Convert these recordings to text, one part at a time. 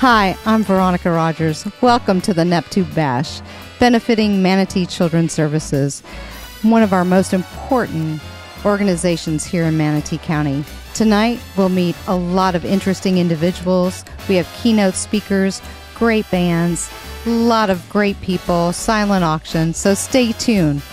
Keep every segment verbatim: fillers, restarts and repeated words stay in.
Hi, I'm Veronica Rogers. Welcome to the Neptune Bash, benefiting Manatee Children's Services, one of our most important organizations here in Manatee County. Tonight, we'll meet a lot of interesting individuals. We have keynote speakers, great bands, a lot of great people, silent auction, so stay tuned.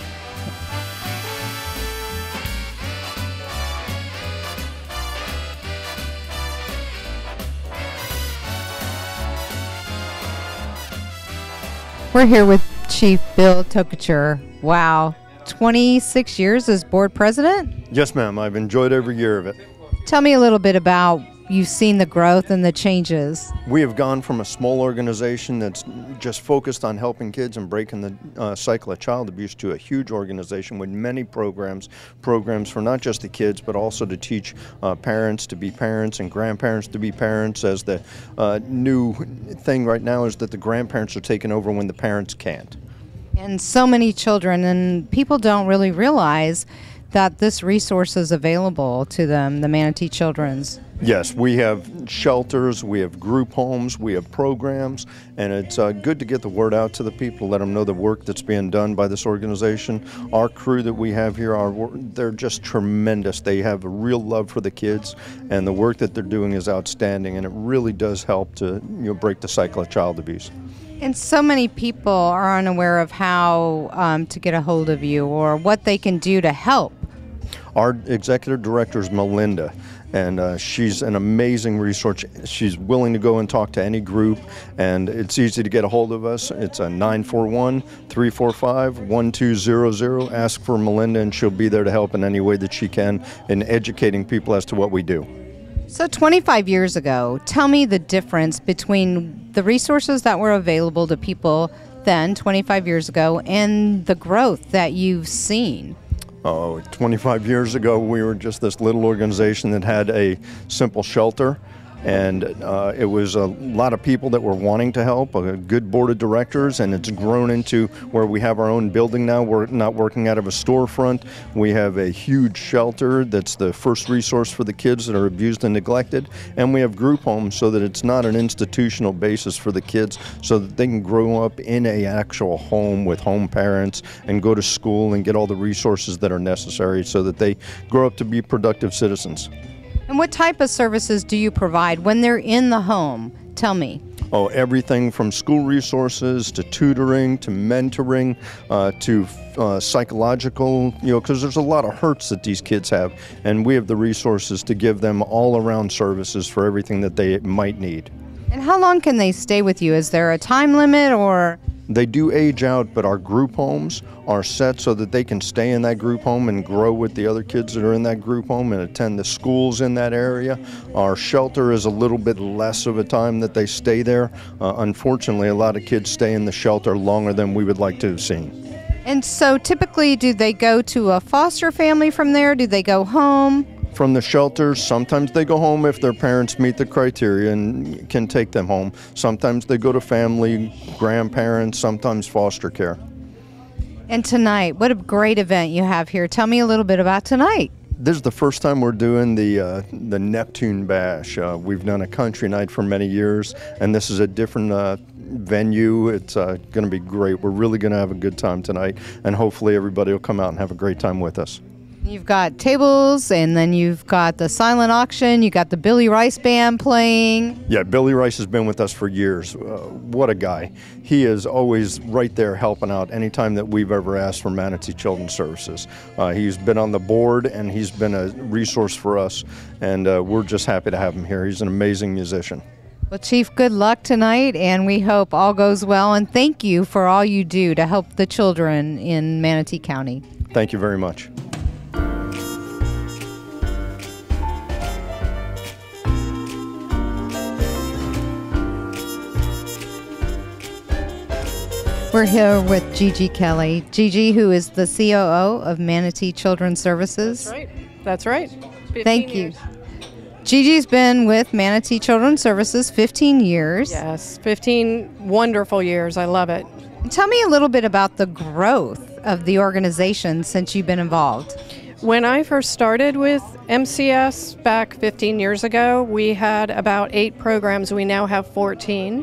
We're here with Chief Bill Tokacher. Wow, twenty-six years as board president? Yes, ma'am. I've enjoyed every year of it. Tell me a little bit about, you've seen the growth and the changes. We have gone from a small organization that's just focused on helping kids and breaking the uh, cycle of child abuse to a huge organization with many programs, programs for not just the kids, but also to teach uh, parents to be parents and grandparents to be parents, as the uh, new thing right now is that the grandparents are taking over when the parents can't. And so many children, and people don't really realize that this resource is available to them, the Manatee Children's. Yes, we have shelters, we have group homes, we have programs, and it's uh, good to get the word out to the people, let them know the work that's being done by this organization. Our crew that we have here, are they're just tremendous. They have a real love for the kids, and the work that they're doing is outstanding, and it really does help to you know, break the cycle of child abuse. And so many people are unaware of how um, to get a hold of you or what they can do to help. Our executive director is Melinda, and uh, she's an amazing resource. She's willing to go and talk to any group, and it's easy to get a hold of us. It's a nine four one, three four five, one two zero zero. Ask for Melinda, and she'll be there to help in any way that she can in educating people as to what we do. So twenty-five years ago, tell me the difference between the resources that were available to people then, twenty-five years ago, and the growth that you've seen. Oh, twenty-five years ago, we were just this little organization that had a simple shelter, and uh, it was a lot of people that were wanting to help, a good board of directors, and it's grown into where we have our own building now. We're not working out of a storefront. We have a huge shelter that's the first resource for the kids that are abused and neglected, and we have group homes so that it's not an institutional basis for the kids, so that they can grow up in a actual home with home parents and go to school and get all the resources that are necessary so that they grow up to be productive citizens. And what type of services do you provide when they're in the home? Tell me. Oh, everything from school resources to tutoring to mentoring uh, to uh, psychological, you know, because there's a lot of hurts that these kids have, and we have the resources to give them all-around services for everything that they might need. And how long can they stay with you? Is there a time limit, or? They do age out, but our group homes are set so that they can stay in that group home and grow with the other kids that are in that group home and attend the schools in that area. Our shelter is a little bit less of a time that they stay there. Uh, unfortunately, a lot of kids stay in the shelter longer than we would like to have seen. And so typically, do they go to a foster family from there? Do they go home? From the shelters, sometimes they go home if their parents meet the criteria and can take them home. Sometimes they go to family, grandparents, sometimes foster care. And tonight, what a great event you have here. Tell me a little bit about tonight. This is the first time we're doing the uh, the Neptune Bash. Uh, we've done a country night for many years, and this is a different uh, venue. It's uh, going to be great. We're really going to have a good time tonight, and hopefully everybody will come out and have a great time with us. You've got tables, and then you've got the silent auction. You got the Billy Rice Band playing. Yeah, Billy Rice has been with us for years. Uh, what a guy. He is always right there helping out anytime that we've ever asked for Manatee Children's Services. Uh, he's been on the board, and he's been a resource for us, and uh, we're just happy to have him here. He's an amazing musician. Well, Chief, good luck tonight, and we hope all goes well, and thank you for all you do to help the children in Manatee County. Thank you very much. We're here with Gigi Kelly. Gigi, who is the C O O of Manatee Children's Services. That's right. That's right. Thank you. years. Gigi's been with Manatee Children's Services fifteen years. Yes, fifteen wonderful years. I love it. Tell me a little bit about the growth of the organization since you've been involved. When I first started with M C S back fifteen years ago, we had about eight programs. We now have fourteen.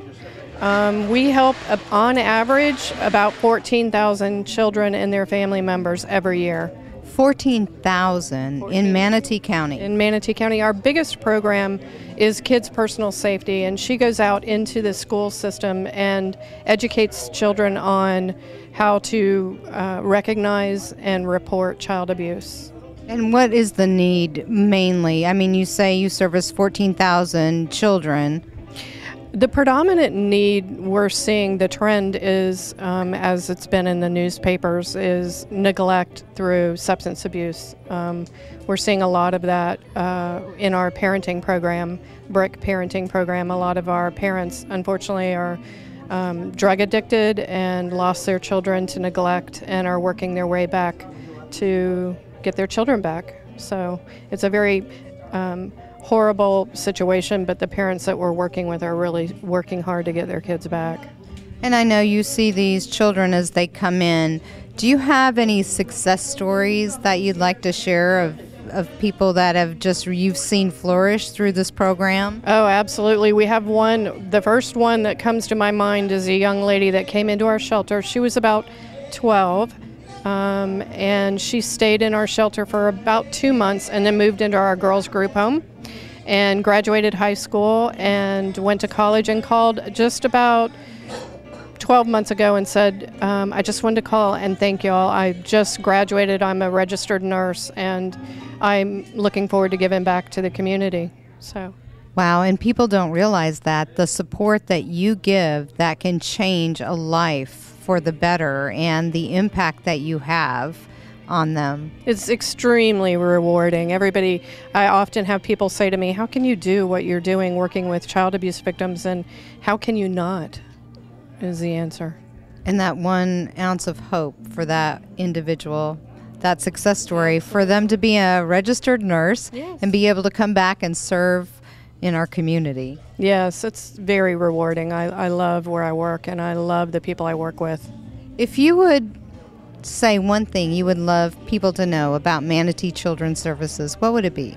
Um, we help, uh, on average, about fourteen thousand children and their family members every year. fourteen thousand in Manatee County. In Manatee County. Our biggest program is Kids Personal Safety, and she goes out into the school system and educates children on how to uh, recognize and report child abuse. And what is the need mainly? I mean, you say you service fourteen thousand children. The predominant need we're seeing, the trend is, um, as it's been in the newspapers, is neglect through substance abuse. Um, we're seeing a lot of that uh, in our parenting program, BRIC parenting program. A lot of our parents, unfortunately, are um, drug addicted and lost their children to neglect and are working their way back to get their children back. So it's a very um, horrible situation, but the parents that we're working with are really working hard to get their kids back. And I know you see these children as they come in. Do you have any success stories that you'd like to share of, of people that have just you've seen flourish through this program? Oh, absolutely. We have one. The first one that comes to my mind is a young lady that came into our shelter. She was about twelve. Um, and she stayed in our shelter for about two months and then moved into our girls group home and graduated high school and went to college and called just about twelve months ago and said, um, I just wanted to call and thank y'all. I just graduated. I'm a registered nurse and I'm looking forward to giving back to the community. So. Wow, and people don't realize that the support that you give that can change a life for the better and the impact that you have on them. It's extremely rewarding. Everybody, I often have people say to me, how can you do what you're doing working with child abuse victims, and how can you not, is the answer. And that one ounce of hope for that individual, that success story, for them to be a registered nurse Yes. and be able to come back and serve in our community. Yes, it's very rewarding. I, I love where I work and I love the people I work with. If you would say one thing you would love people to know about Manatee Children's Services, what would it be?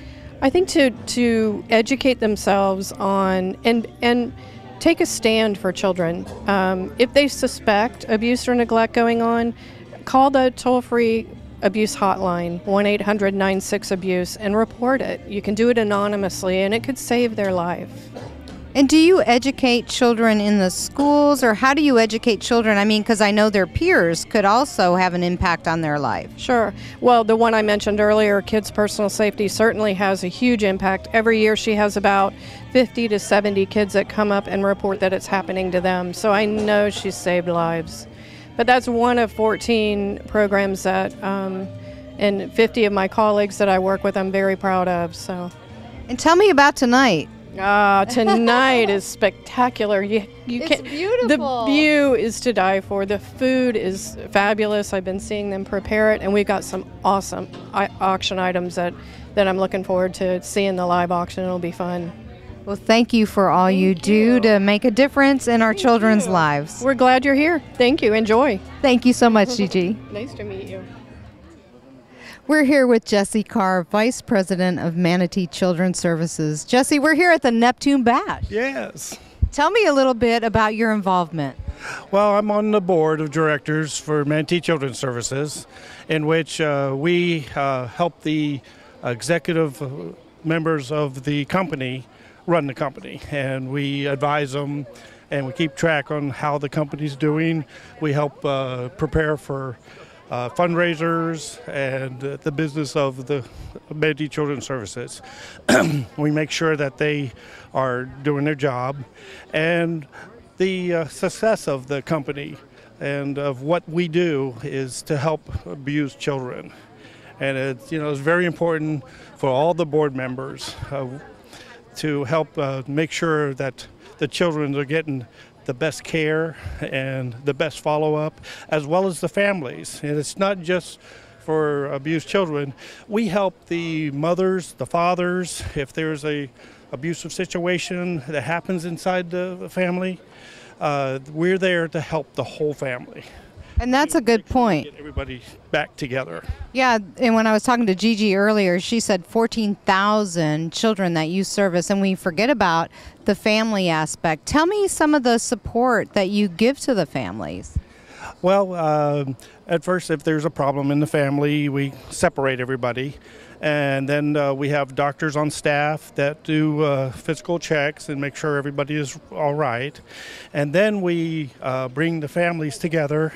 I think to to educate themselves on and and take a stand for children. Um, if they suspect abuse or neglect going on, call the toll-free abuse hotline, one eight hundred nine six abuse, and report it. You can do it anonymously and it could save their life. And do you educate children in the schools, or how do you educate children? I mean, because I know their peers could also have an impact on their life. Sure. Well, the one I mentioned earlier, Kids Personal Safety, certainly has a huge impact. Every year she has about fifty to seventy kids that come up and report that it's happening to them. So I know she's saved lives. But that's one of fourteen programs that, um, and fifty of my colleagues that I work with, I'm very proud of. So. And tell me about tonight. Ah, tonight is spectacular. You, you It's can't, beautiful. The view is to die for. The food is fabulous. I've been seeing them prepare it, and we've got some awesome I- auction items that, that I'm looking forward to seeing the live auction. It'll be fun. Well, thank you for all you Thank do you. to make a difference in our Thank children's you. lives. We're glad you're here. Thank you. Enjoy. Thank you so much, Gigi. Nice to meet you. We're here with Jessie Carr, Vice President of Manatee Children's Services. Jessie, we're here at the Neptune Bash. Yes. Tell me a little bit about your involvement. Well, I'm on the board of directors for Manatee Children's Services, in which uh, we uh, help the executive members of the company run the company, and we advise them and we keep track on how the company's doing. We help uh, prepare for uh, fundraisers and uh, the business of the Manatee Children's Services. We make sure that they are doing their job, and the uh, success of the company and of what we do is to help abused children. And it's, you know, it's very important for all the board members uh, to help uh, make sure that the children are getting the best care and the best follow-up, as well as the families. And it's not just for abused children. We help the mothers, the fathers, if there's a abusive situation that happens inside the family. Uh, we're there to help the whole family. And that's a good point. Get everybody back together. Yeah, and when I was talking to Gigi earlier, she said fourteen thousand children that you service, and we forget about the family aspect. Tell me some of the support that you give to the families. Well, uh, at first, if there's a problem in the family, we separate everybody. And then uh, we have doctors on staff that do uh, physical checks and make sure everybody is all right. And then we uh, bring the families together,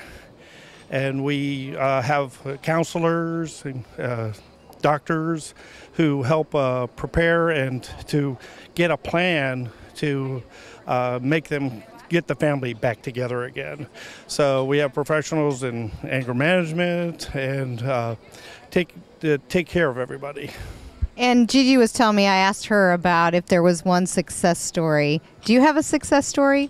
and we uh, have counselors and uh, doctors who help uh, prepare and to get a plan to uh, make them get the family back together again. So we have professionals in anger management and uh, take to take care of everybody. And Gigi was telling me, I asked her about if there was one success story. Do you have a success story?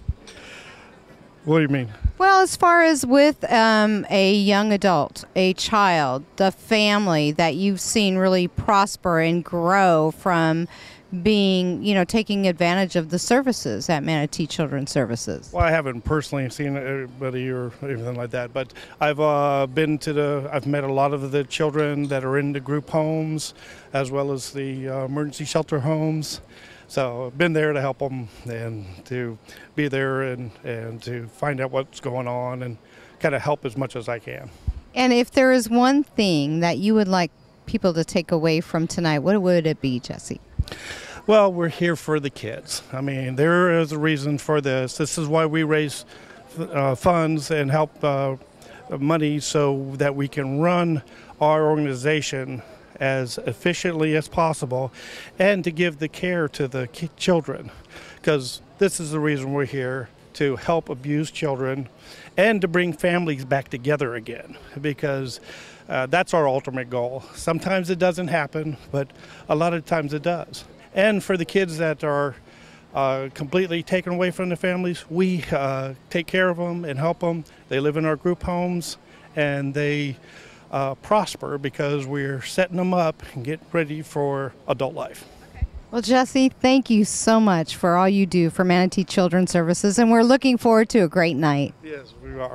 What do you mean? Well, as far as with um, a young adult, a child, the family that you've seen really prosper and grow from being, you know, taking advantage of the services at Manatee Children's Services. Well, I haven't personally seen anybody or anything like that, but I've uh, been to the, I've met a lot of the children that are in the group homes as well as the uh, emergency shelter homes. So I've been there to help them and to be there and, and to find out what's going on and kind of help as much as I can. And if there is one thing that you would like people to take away from tonight, what would it be, Jesse? Well, we're here for the kids. I mean, there is a reason for this. This is why we raise uh, funds and help uh, money so that we can run our organization as efficiently as possible and to give the care to the children. Because this is the reason we're here, to help abused children and to bring families back together again, because uh, that's our ultimate goal. Sometimes it doesn't happen, but a lot of times it does. And for the kids that are uh, completely taken away from the families, we uh, take care of them and help them. They live in our group homes and they uh, prosper because we're setting them up and get ready for adult life. Well, Jesse, thank you so much for all you do for Manatee Children's Services, and we're looking forward to a great night. Yes, we are.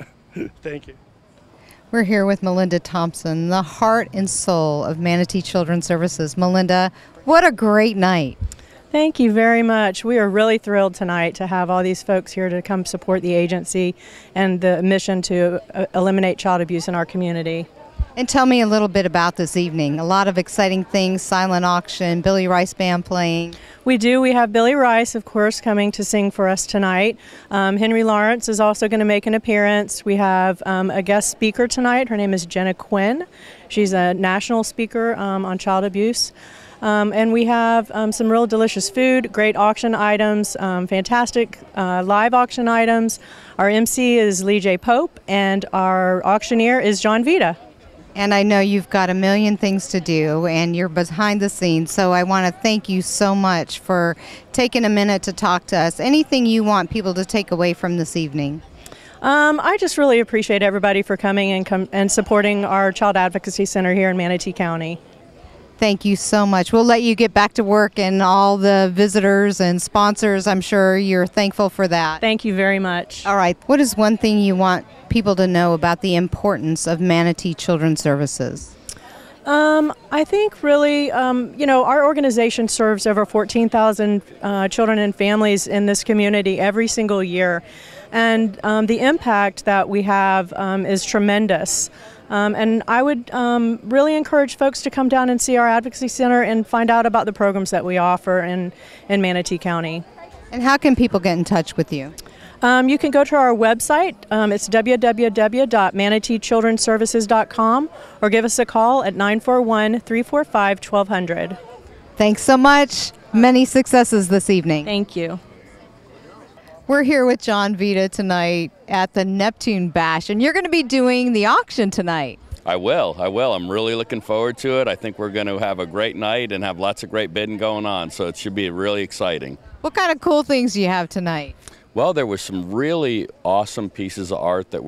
Thank you. We're here with Melinda Thompson, the heart and soul of Manatee Children's Services. Melinda, what a great night. Thank you very much. We are really thrilled tonight to have all these folks here to come support the agency and the mission to uh, eliminate child abuse in our community. And tell me a little bit about this evening. A lot of exciting things, silent auction, Billy Rice Band playing. We do. We have Billy Rice, of course, coming to sing for us tonight. Um, Henry Lawrence is also going to make an appearance. We have um, a guest speaker tonight. Her name is Jenna Quinn. She's a national speaker um, on child abuse. Um, and we have um, some real delicious food, great auction items, um, fantastic uh, live auction items. Our M C is Lee J. Pope, and our auctioneer is John Vita. And I know you've got a million things to do and you're behind the scenes, so I want to thank you so much for taking a minute to talk to us. Anything you want people to take away from this evening? Um, I just really appreciate everybody for coming and, com and supporting our Child Advocacy Center here in Manatee County. Thank you so much. We'll let you get back to work, and all the visitors and sponsors, I'm sure you're thankful for that. Thank you very much. All right. What is one thing you want people to know about the importance of Manatee Children's Services? Um, I think really, um, you know, our organization serves over fourteen thousand uh, children and families in this community every single year. And um, the impact that we have um, is tremendous. Um, and I would um, really encourage folks to come down and see our Advocacy Center and find out about the programs that we offer in, in Manatee County. And how can people get in touch with you? Um, you can go to our website. Um, it's w w w dot manatee children's services dot com, or give us a call at nine four one, three four five, one two zero zero. Thanks so much. Many successes this evening. Thank you. We're here with John Vita tonight at the Neptune Bash, and you're going to be doing the auction tonight. I will. I will. I'm really looking forward to it. I think we're going to have a great night and have lots of great bidding going on, so it should be really exciting. What kind of cool things do you have tonight? Well, there were some really awesome pieces of art that were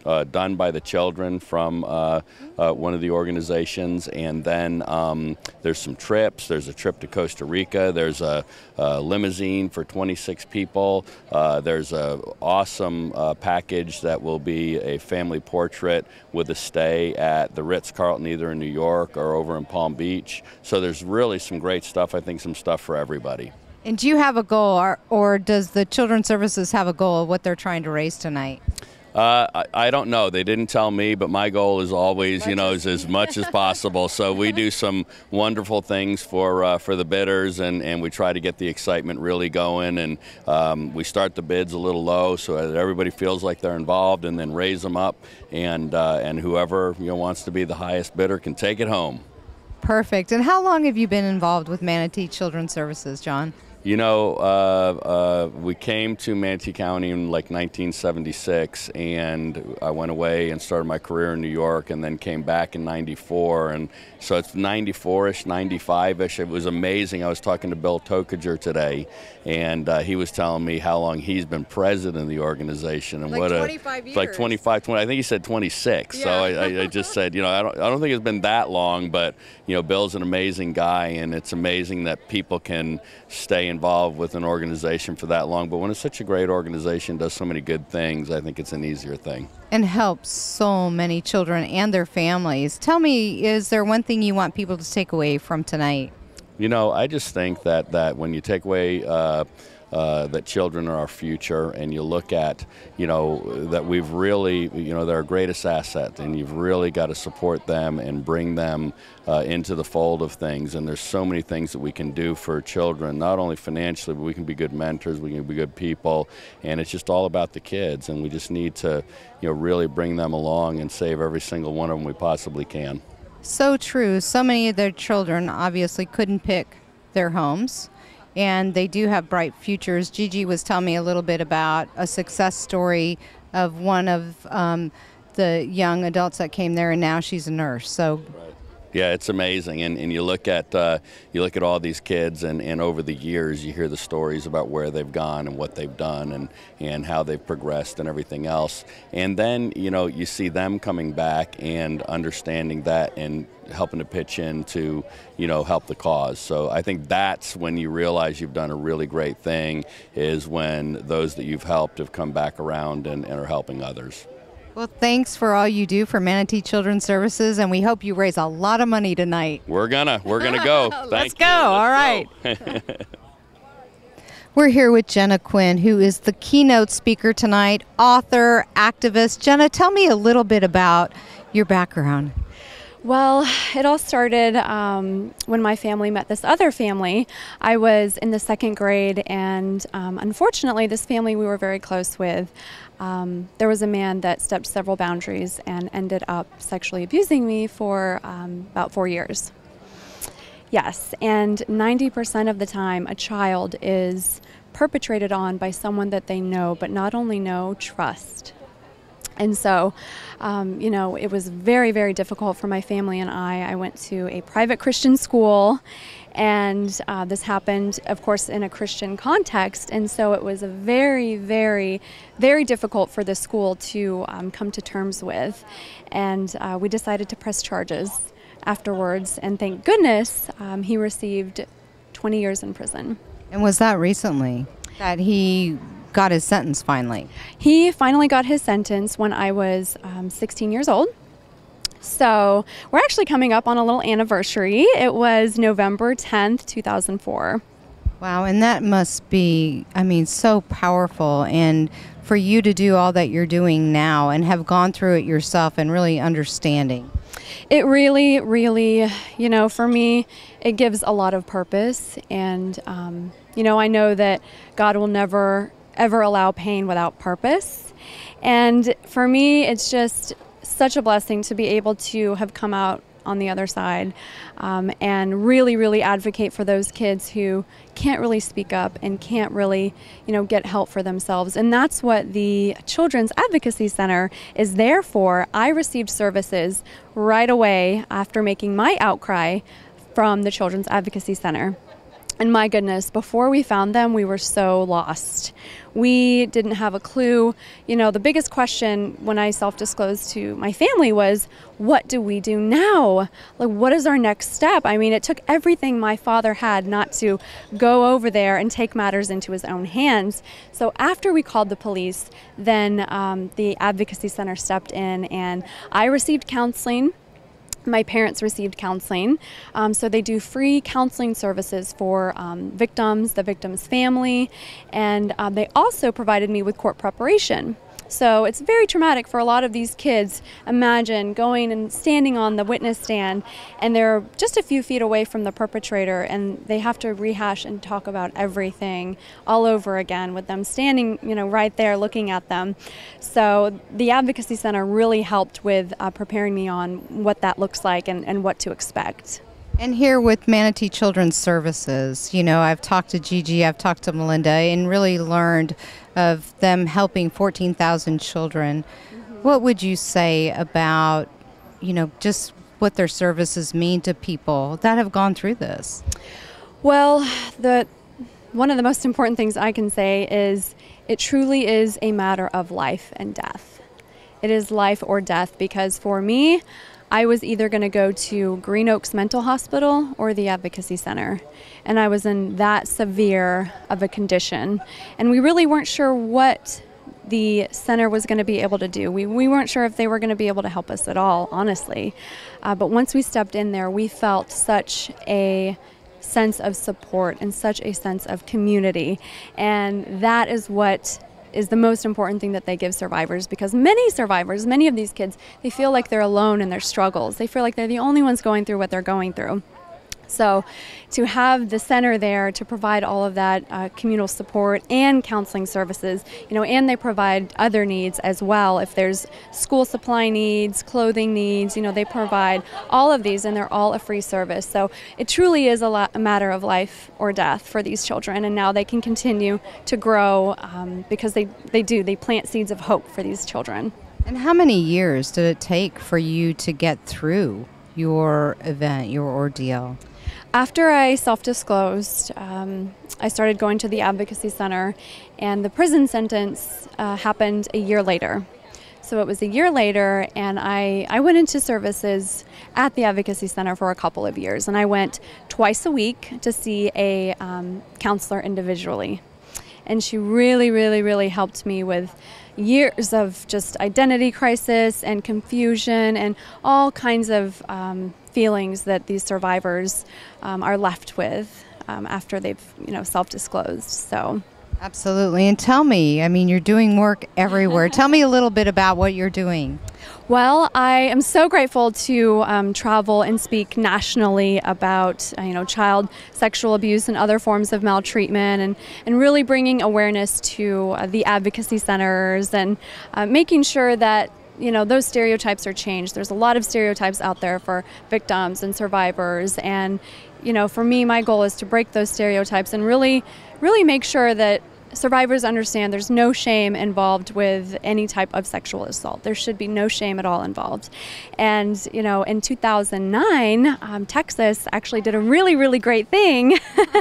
uh, done by the children from uh, uh, one of the organizations. And then um, there's some trips. There's a trip to Costa Rica. There's a, a limousine for twenty-six people. Uh, there's a awesome uh, package that will be a family portrait with a stay at the Ritz-Carlton either in New York or over in Palm Beach. So there's really some great stuff. I think some stuff for everybody. And do you have a goal, or, or does the Children's Services have a goal of what they're trying to raise tonight? Uh, I, I don't know. They didn't tell me, but my goal is always, you know, is as much as possible. So we do some wonderful things for uh, for the bidders, and, and we try to get the excitement really going. And um, we start the bids a little low so that everybody feels like they're involved, and then raise them up. And uh, and whoever you know wants to be the highest bidder can take it home. Perfect. And how long have you been involved with Manatee Children's Services, John? You know, uh, uh, we came to Manatee County in like nineteen seventy-six, and I went away and started my career in New York, and then came back in ninety-four, and so it's ninety-four-ish, ninety-five-ish. It was amazing. I was talking to Bill Tokager today, and uh, he was telling me how long he's been president of the organization, and like what twenty-five a years. like twenty-five, twenty. I think he said twenty-six. Yeah. So I, I, I just said, you know, I don't, I don't think it's been that long, but you know, Bill's an amazing guy, and it's amazing that people can stay involved with an organization for that long. But when it's such a great organization, does so many good things, I think it's an easier thing. And helps so many children and their families. Tell me, is there one thing you want people to take away from tonight? You know, I just think that, that when you take away uh, uh, that children are our future, and you look at, you know, that we've really, you know, they're our greatest asset, and you've really got to support them and bring them uh, into the fold of things. And there's so many things that we can do for children, not only financially, but we can be good mentors, we can be good people, and it's just all about the kids, and we just need to, you know, really bring them along and save every single one of them we possibly can. So true. So many of their children obviously couldn't pick their homes, and they do have bright futures. Gigi was telling me a little bit about a success story of one of um, the young adults that came there, and now she's a nurse. So. Right. Yeah, it's amazing, and, and you look at uh, you look at all these kids, and, and over the years you hear the stories about where they've gone and what they've done, and, and how they've progressed and everything else. And then you know you see them coming back and understanding that and helping to pitch in to you know help the cause. So I think that's when you realize you've done a really great thing, is when those that you've helped have come back around and, and are helping others. Well, thanks for all you do for Manatee Children's Services, and we hope you raise a lot of money tonight. We're gonna, we're gonna go. Thank Let's you. go. Let's all right. go. We're here with Jenna Quinn, who is the keynote speaker tonight, author, activist. Jenna, tell me a little bit about your background. Well, it all started um, when my family met this other family. I was in the second grade, and um, unfortunately, this family we were very close with, um, there was a man that stepped several boundaries and ended up sexually abusing me for um, about four years. Yes, and ninety percent of the time, a child is perpetrated on by someone that they know, but not only know, trust. And so, um, you know, it was very, very difficult for my family and I. I went to a private Christian school, and uh, this happened, of course, in a Christian context. And so it was a very, very, very difficult for the school to um, come to terms with. And uh, we decided to press charges afterwards. And thank goodness um, he received twenty years in prison. And was that recently that he got his sentence finally? He finally got his sentence when I was um, sixteen years old. So we're actually coming up on a little anniversary. It was November tenth, two thousand four. Wow, and that must be, I mean, so powerful. And for you to do all that you're doing now and have gone through it yourself and really understanding. It really, really, you know, for me, it gives a lot of purpose. And, um, you know, I know that God will never ever allow pain without purpose. And for me, it's just such a blessing to be able to have come out on the other side um, and really, really advocate for those kids who can't really speak up and can't really, you know, get help for themselves. And that's what the Children's Advocacy Center is there for. I received services right away after making my outcry from the Children's Advocacy Center. And my goodness, before we found them, we were so lost. We didn't have a clue. You know, the biggest question when I self-disclosed to my family was, what do we do now? Like, what is our next step? I mean, it took everything my father had not to go over there and take matters into his own hands. So after we called the police, then um, the Advocacy Center stepped in, and I received counseling. My parents received counseling. Um, so they do free counseling services for um, victims, the victim's family, and um, they also provided me with court preparation. So it's very traumatic for a lot of these kids. Imagine going and standing on the witness stand, and they're just a few feet away from the perpetrator, and they have to rehash and talk about everything all over again with them standing, you know, right there looking at them. So the Advocacy Center really helped with uh, preparing me on what that looks like and, and what to expect. And here with Manatee Children's Services, you know, I've talked to Gigi, I've talked to Melinda, and really learned of them helping fourteen thousand children. Mm-hmm. What would you say about, you know, just what their services mean to people that have gone through this? Well, the one of the most important things I can say is it truly is a matter of life and death. It is life or death, because for me, I was either going to go to Green Oaks Mental Hospital or the Advocacy Center, and I was in that severe of a condition, and we really weren't sure what the center was going to be able to do. We, we weren't sure if they were going to be able to help us at all, honestly, uh, but once we stepped in there, we felt such a sense of support and such a sense of community, and that is what is the most important thing that they give survivors, because many survivors, many of these kids, they feel like they're alone in their struggles. They feel like they're the only ones going through what they're going through. So to have the center there to provide all of that uh, communal support and counseling services, you know, and they provide other needs as well. If there's school supply needs, clothing needs, you know, they provide all of these, and they're all a free service. So it truly is a, lot, a matter of life or death for these children, and now they can continue to grow um, because they, they do, they plant seeds of hope for these children. And how many years did it take for you to get through your event, your ordeal? After I self-disclosed, um, I started going to the Advocacy Center, and the prison sentence uh, happened a year later. So it was a year later, and I, I went into services at the Advocacy Center for a couple of years, and I went twice a week to see a um, counselor individually. And she really, really, really helped me with years of just identity crisis and confusion and all kinds of um, feelings that these survivors um, are left with um, after they've, you know, self-disclosed. So. Absolutely. And tell me, I mean, you're doing work everywhere. Tell me a little bit about what you're doing. Well, I am so grateful to um, travel and speak nationally about, uh, you know, child sexual abuse and other forms of maltreatment, and, and really bringing awareness to uh, the advocacy centers, and uh, making sure that, you know, those stereotypes are changed. There's a lot of stereotypes out there for victims and survivors, and, you know, for me, my goal is to break those stereotypes and really, really make sure that survivors understand there's no shame involved with any type of sexual assault. There should be no shame at all involved. And, you know, in two thousand nine, um, Texas actually did a really, really great thing.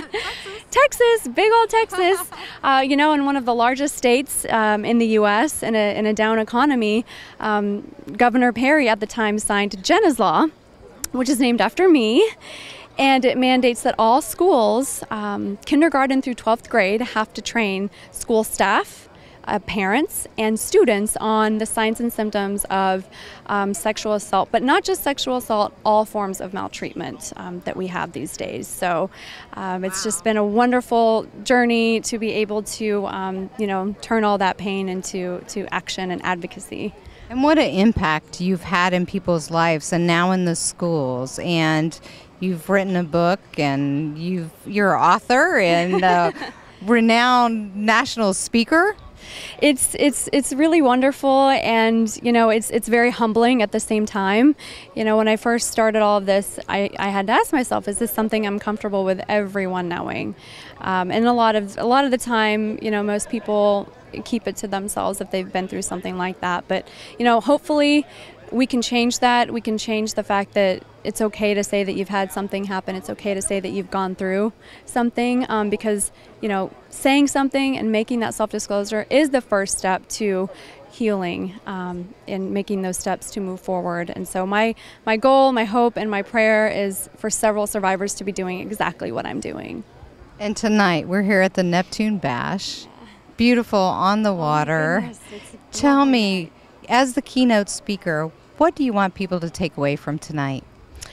Texas, big old Texas, uh, you know, in one of the largest states um, in the U S in a, in a down economy, um, Governor Perry at the time signed Jenna's Law, which is named after me. And it mandates that all schools, um, kindergarten through twelfth grade, have to train school staff, uh, parents, and students on the signs and symptoms of um, sexual assault, but not just sexual assault, all forms of maltreatment um, that we have these days. So um, it's just been a wonderful journey to be able to, um, you know, turn all that pain into to action and advocacy. And what an impact you've had in people's lives, and now in the schools. And you've written a book, and you've, you're an author and a renowned national speaker. It's it's it's really wonderful, and you know, it's it's very humbling at the same time. You know, when I first started all of this, I, I had to ask myself, is this something I'm comfortable with everyone knowing? Um, and a lot of a lot of the time, you know, most people keep it to themselves if they've been through something like that. But you know, hopefully, we can change that. We can change the fact that it's okay to say that you've had something happen. It's okay to say that you've gone through something, um, because, you know, saying something and making that self-disclosure is the first step to healing, um, and making those steps to move forward. And so my, my goal, my hope, and my prayer is for several survivors to be doing exactly what I'm doing. And tonight we're here at the Neptune Bash. Beautiful on the water. Oh, goodness, Tell me, as the keynote speaker, what do you want people to take away from tonight?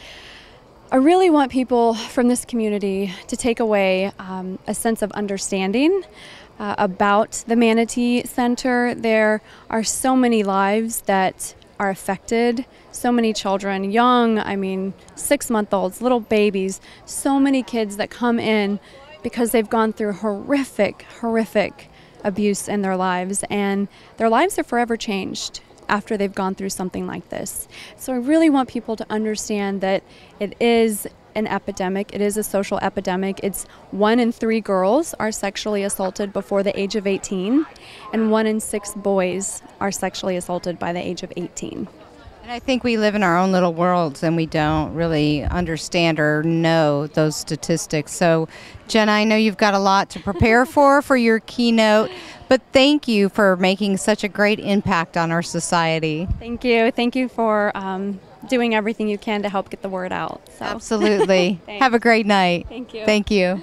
I really want people from this community to take away um, a sense of understanding uh, about the Manatee Center. There are so many lives that are affected, so many children, young, I mean, six-month-olds, little babies, so many kids that come in because they've gone through horrific, horrific abuse in their lives, and their lives are forever changed after they've gone through something like this. So I really want people to understand that it is an epidemic. It is a social epidemic. It's one in three girls are sexually assaulted before the age of eighteen, and one in six boys are sexually assaulted by the age of eighteen. And I think we live in our own little worlds and we don't really understand or know those statistics. So, Jenna, I know you've got a lot to prepare for for your keynote, but thank you for making such a great impact on our society. Thank you. Thank you for um, doing everything you can to help get the word out. So. Absolutely. Have a great night. Thank you. Thank you.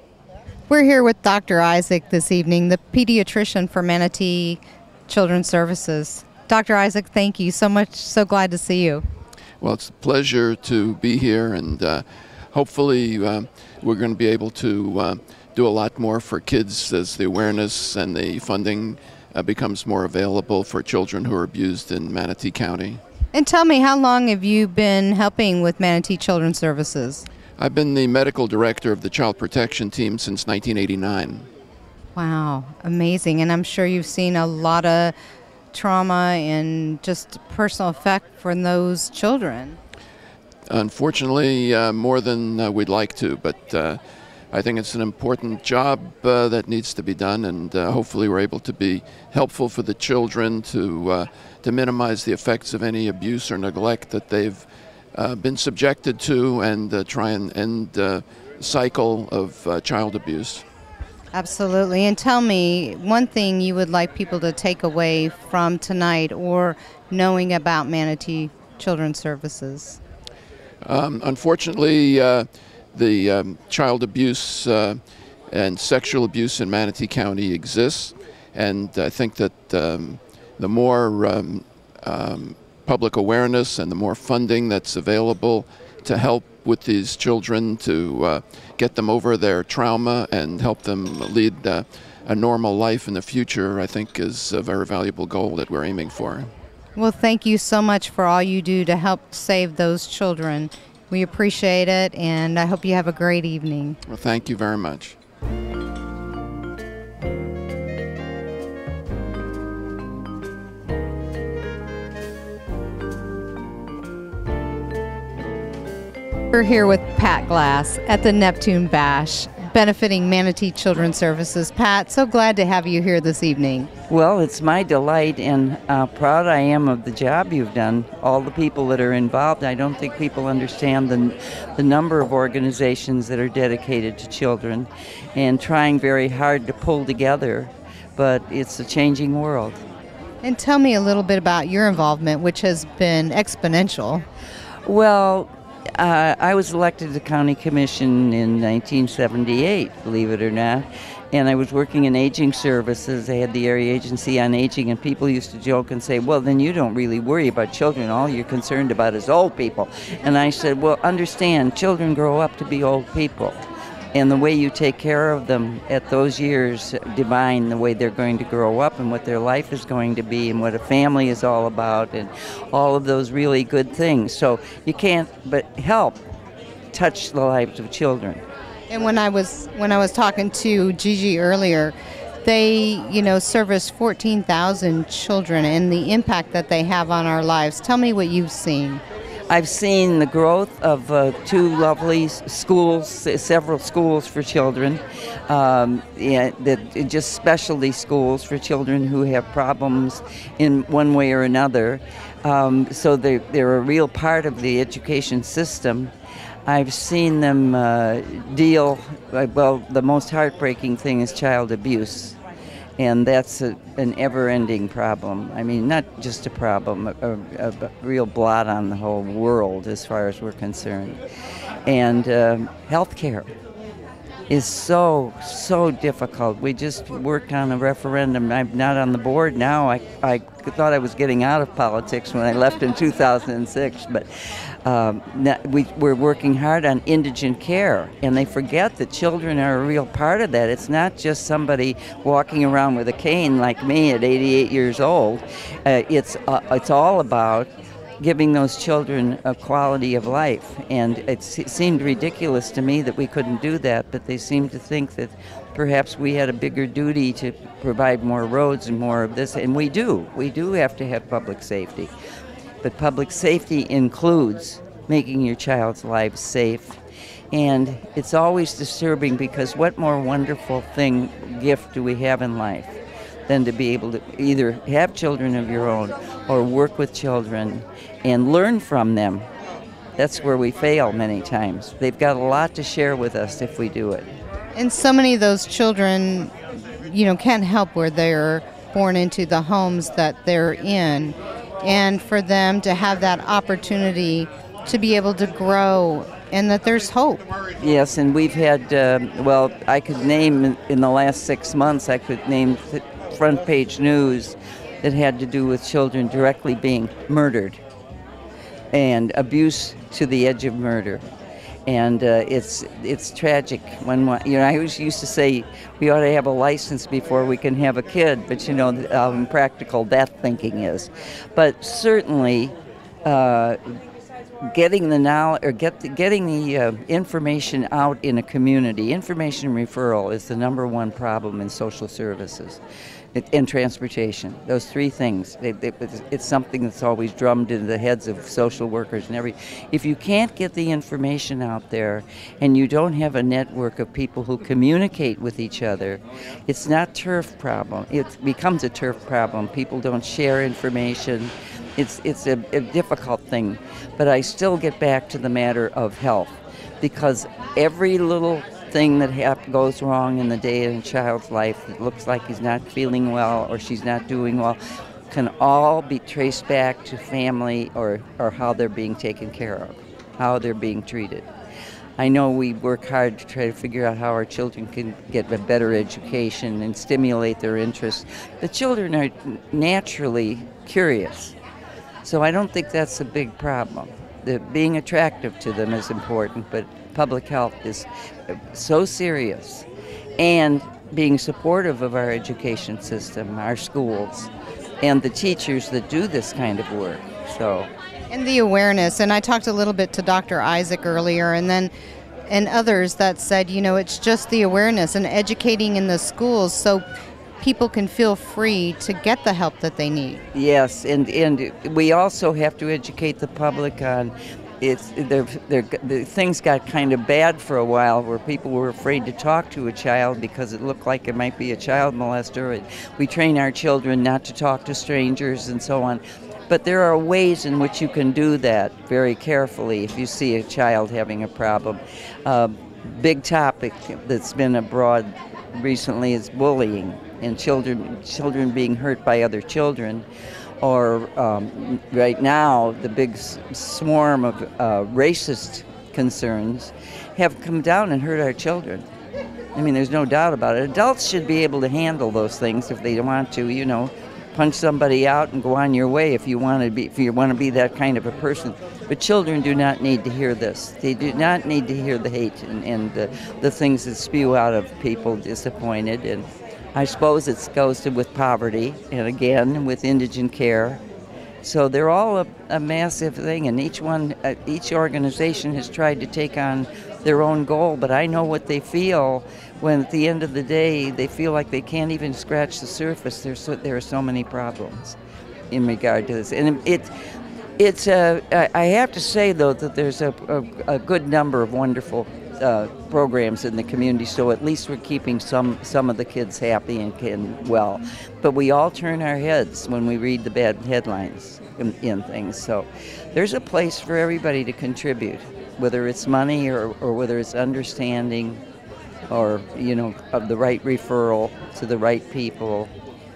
We're here with Doctor Isaac this evening, the pediatrician for Manatee Children's Services. Doctor Isaac, thank you so much. So glad to see you. Well, it's a pleasure to be here, and uh, hopefully uh, we're going to be able to uh, do a lot more for kids as the awareness and the funding uh, becomes more available for children who are abused in Manatee County. And tell me, how long have you been helping with Manatee Children's Services? I've been the medical director of the Child Protection Team since nineteen eighty-nine. Wow, amazing. And I'm sure you've seen a lot of trauma and just personal effect for those children. Unfortunately, uh, more than uh, we'd like to, but uh, I think it's an important job uh, that needs to be done, and uh, hopefully we're able to be helpful for the children to uh, to minimize the effects of any abuse or neglect that they've uh, been subjected to, and uh, try and end the cycle of uh, child abuse. Absolutely. And tell me one thing you would like people to take away from tonight or knowing about Manatee Children's Services. Um, unfortunately, uh, the um, child abuse uh, and sexual abuse in Manatee County exists, and I think that um, the more um, um, public awareness and the more funding that's available to help with these children to uh, get them over their trauma and help them lead uh, a normal life in the future, I think is a very valuable goal that we're aiming for. Well, thank you so much for all you do to help save those children. We appreciate it, and I hope you have a great evening. Well, thank you very much. We're here with Pat Glass at the Neptune Bash, benefiting Manatee Children's Services. Pat, so glad to have you here this evening. Well, it's my delight, and uh, proud I am of the job you've done. All the people that are involved, I don't think people understand the, the number of organizations that are dedicated to children and trying very hard to pull together, but it's a changing world. And tell me a little bit about your involvement, which has been exponential. Well, Uh, I was elected to the county commission in nineteen seventy-eight, believe it or not, and I was working in aging services. I had the area agency on aging, and people used to joke and say, well, then you don't really worry about children. All you're concerned about is old people. And I said, well, understand, children grow up to be old people. And the way you take care of them at those years define the way they're going to grow up and what their life is going to be and what a family is all about and all of those really good things. So you can't but help touch the lives of children. And when I was when I was talking to Gigi earlier, they, you know, service fourteen thousand children and the impact that they have on our lives. Tell me what you've seen. I've seen the growth of uh, two lovely s- schools, s- several schools for children, um, yeah, that just specialty schools for children who have problems in one way or another. Um, so they, they're a real part of the education system. I've seen them uh, deal, uh, well, the most heartbreaking thing is child abuse. And that's a, an ever-ending problem. I mean, not just a problem, a, a, a real blot on the whole world as far as we're concerned. And um, health care is so, so difficult. We just worked on a referendum. I'm not on the board now. I, I thought I was getting out of politics when I left in two thousand six, but um, we, we're working hard on indigent care, and they forget that children are a real part of that. It's not just somebody walking around with a cane like me at eighty-eight years old. Uh, it's, uh, it's all about giving those children a quality of life. And it se- seemed ridiculous to me that we couldn't do that, but they seem to think that perhaps we had a bigger duty to provide more roads and more of this, and we do. We do have to have public safety. But public safety includes making your child's life safe. And it's always disturbing, because what more wonderful thing, gift do we have in life than to be able to either have children of your own or work with children and learn from them. That's where we fail many times. They've got a lot to share with us if we do it. And so many of those children, you know, can't help where they're born into the homes that they're in. And for them to have that opportunity to be able to grow, and that there's hope. Yes, and we've had, uh, well, I could name in the last six months, I could name front page news that had to do with children directly being murdered and abuse to the edge of murder. And uh, it's it's tragic. When you know, I always used to say we ought to have a license before we can have a kid, but you know how impractical that thinking is. But certainly, uh, getting the knowledge or get the, getting the uh, information out in a community, information referral is the number one problem in social services. And transportation, those three things. They, they, it's something that's always drummed into the heads of social workers and every. If you can't get the information out there, and you don't have a network of people who communicate with each other, it's not turf problem. It becomes a turf problem. People don't share information. It's it's a, a difficult thing. But I still get back to the matter of health, because every little thing that hap- goes wrong in the day in a child's life that looks like he's not feeling well or she's not doing well can all be traced back to family or, or how they're being taken care of, how they're being treated. I know we work hard to try to figure out how our children can get a better education and stimulate their interests. The children are naturally curious, so I don't think that's a big problem. The, being attractive to them is important, but public health is so serious, and being supportive of our education system, our schools, and the teachers that do this kind of work. So, and the awareness. And I talked a little bit to Doctor Isaac earlier, and then and others that said, you know, it's just the awareness and educating in the schools so people can feel free to get the help that they need. Yes, and and we also have to educate the public on. It's they're, they're, the things got kind of bad for a while, where people were afraid to talk to a child because it looked like it might be a child molester. We train our children not to talk to strangers and so on. But there are ways in which you can do that very carefully if you see a child having a problem. Uh, big topic that's been abroad recently is bullying and children children being hurt by other children. Or um, right now, the big swarm of uh, racist concerns have come down and hurt our children. I mean, there's no doubt about it. Adults should be able to handle those things if they want to, you know, punch somebody out and go on your way if you want to be if you want to be that kind of a person. But children do not need to hear this. They do not need to hear the hate and, and the, the things that spew out of people disappointed. And I suppose it goes to with poverty, and again with indigent care. So they're all a, a massive thing, and each one, uh, each organization has tried to take on their own goal. But I know what they feel when, at the end of the day, they feel like they can't even scratch the surface. There's so, there are so many problems in regard to this, and it. It's a, I have to say, though, that there's a, a, a good number of wonderful uh, programs in the community, so at least we're keeping some, some of the kids happy and, and well. But we all turn our heads when we read the bad headlines in, in things. So there's a place for everybody to contribute, whether it's money or, or whether it's understanding or, you know, of the right referral to the right people.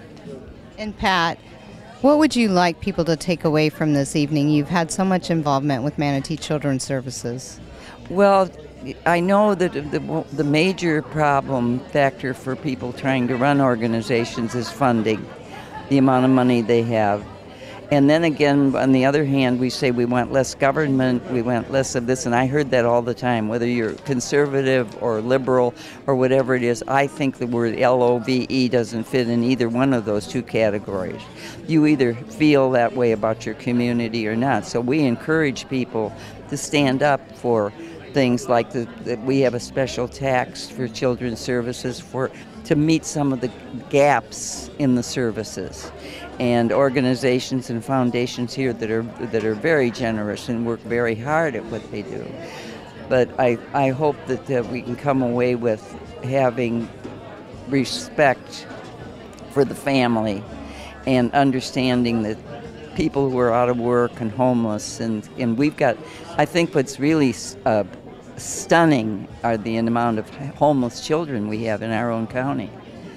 And Pat, what would you like people to take away from this evening? You've had so much involvement with Manatee Children's Services. Well, I know that the, the major problem factor for people trying to run organizations is funding, the amount of money they have. And then again, on the other hand, we say we want less government, we want less of this, and I heard that all the time, whether you're conservative or liberal or whatever it is. I think the word L O V E doesn't fit in either one of those two categories. You either feel that way about your community or not. So we encourage people to stand up for things like the, that we have a special tax for children's services for to meet some of the gaps in the services. And organizations and foundations here that are that are very generous and work very hard at what they do. But I, I hope that uh, we can come away with having respect for the family and understanding that people who are out of work and homeless, and, and we've got, I think what's really uh, stunning are the amount of homeless children we have in our own county.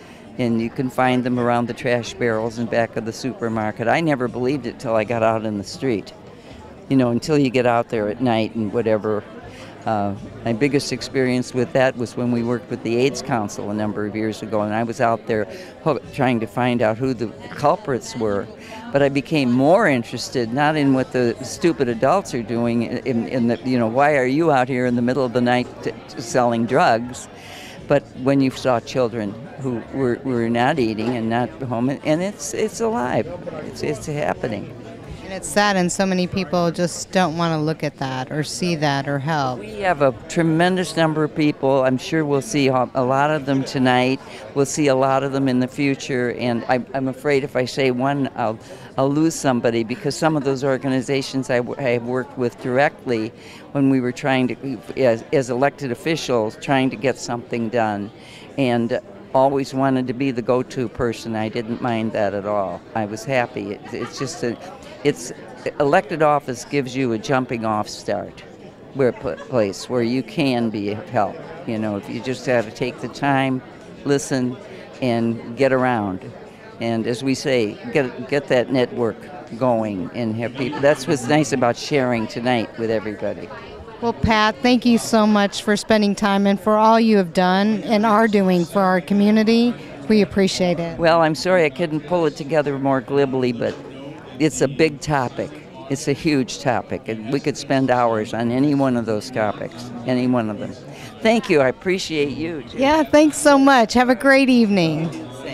And you can find them around the trash barrels in back of the supermarket. I never believed it till I got out in the street. You know, until you get out there at night and whatever. Uh, my biggest experience with that was when we worked with the AIDS Council a number of years ago, and I was out there trying to find out who the culprits were. But I became more interested not in what the stupid adults are doing, in, in the, you know, why are you out here in the middle of the night t- t- selling drugs? But when you saw children who were, were not eating and not home, and it's it's alive, it's it's happening. And it's sad, and so many people just don't want to look at that or see that or help. We have a tremendous number of people. I'm sure we'll see a lot of them tonight. We'll see a lot of them in the future, and I, I'm afraid if I say one, I'll, I'll lose somebody, because some of those organizations I, w- I have worked with directly when we were trying to, as, as elected officials, trying to get something done, and always wanted to be the go-to person. I didn't mind that at all. I was happy. It, it's just a, it's elected office gives you a jumping off start, where place where you can be of help. You know, if you just have to take the time, listen, and get around. And as we say, get get that network going and have people. That's what's nice about sharing tonight with everybody. Well, Pat, thank you so much for spending time and for all you have done and are doing for our community. We appreciate it. Well, I'm sorry I couldn't pull it together more glibly, but it's a big topic. It's a huge topic, and we could spend hours on any one of those topics, any one of them. Thank you. I appreciate you, Jen. Yeah, thanks so much. Have a great evening.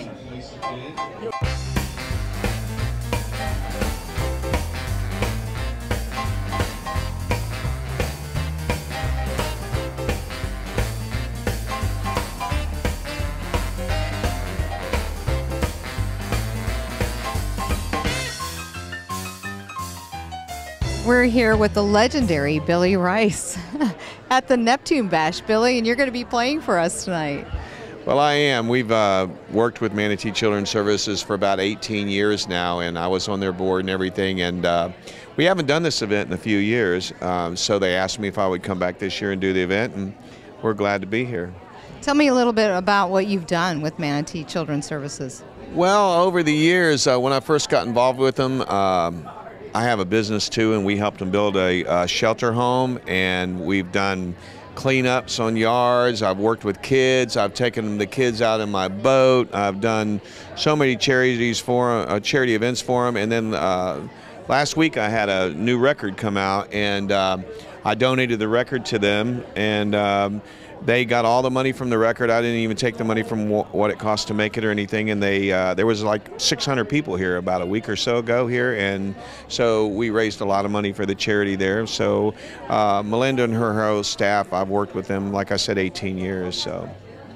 We're here with the legendary Billy Rice at the Neptune Bash. Billy, and you're going to be playing for us tonight. Well, I am. We've uh, worked with Manatee Children's Services for about eighteen years now, and I was on their board and everything, and uh, we haven't done this event in a few years, um, so they asked me if I would come back this year and do the event, and we're glad to be here. Tell me a little bit about what you've done with Manatee Children's Services. Well, over the years, uh, when I first got involved with them, um, I have a business too, and we helped them build a, a shelter home, and we've done cleanups on yards. I've worked with kids. I've taken the kids out in my boat. I've done so many charities for uh, charity events for them, and then uh, last week I had a new record come out, and uh, I donated the record to them, and um, they got all the money from the record. I didn't even take the money from wh- what it cost to make it or anything. And they uh, there was like six hundred people here about a week or so ago here, and so we raised a lot of money for the charity there. So uh, Melinda and her whole staff, I've worked with them, like I said, eighteen years. So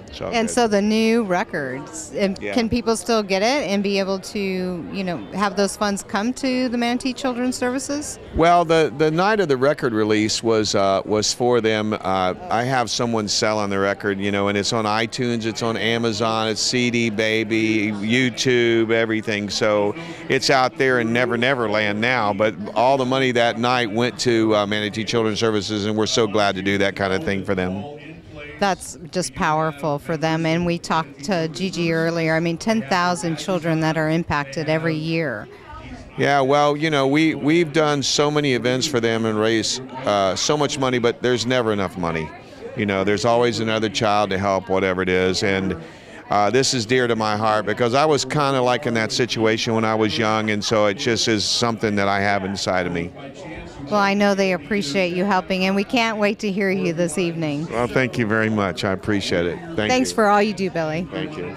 So And good. so the new records, and Yeah. can people still get it and be able to, you know, have those funds come to the Manatee Children's Services? Well, the, the night of the record release was uh, was for them. Uh, I have someone selling the record, you know, and it's on iTunes, it's on Amazon, it's C D Baby, YouTube, everything. So it's out there in Never Never Land now. But all the money that night went to uh, Manatee Children's Services, and we're so glad to do that kind of thing for them. That's just powerful for them. And we talked to Gigi earlier. I mean, ten thousand children that are impacted every year. Yeah, well, you know, we, we've done so many events for them and raised uh, so much money, but there's never enough money. You know, there's always another child to help, whatever it is. And uh, this is dear to my heart because I was kind of like in that situation when I was young, and so it just is something that I have inside of me. Well, I know they appreciate you helping, and we can't wait to hear you this evening. Well, thank you very much. I appreciate it. Thank Thanks you. for all you do, Billy. Thank you.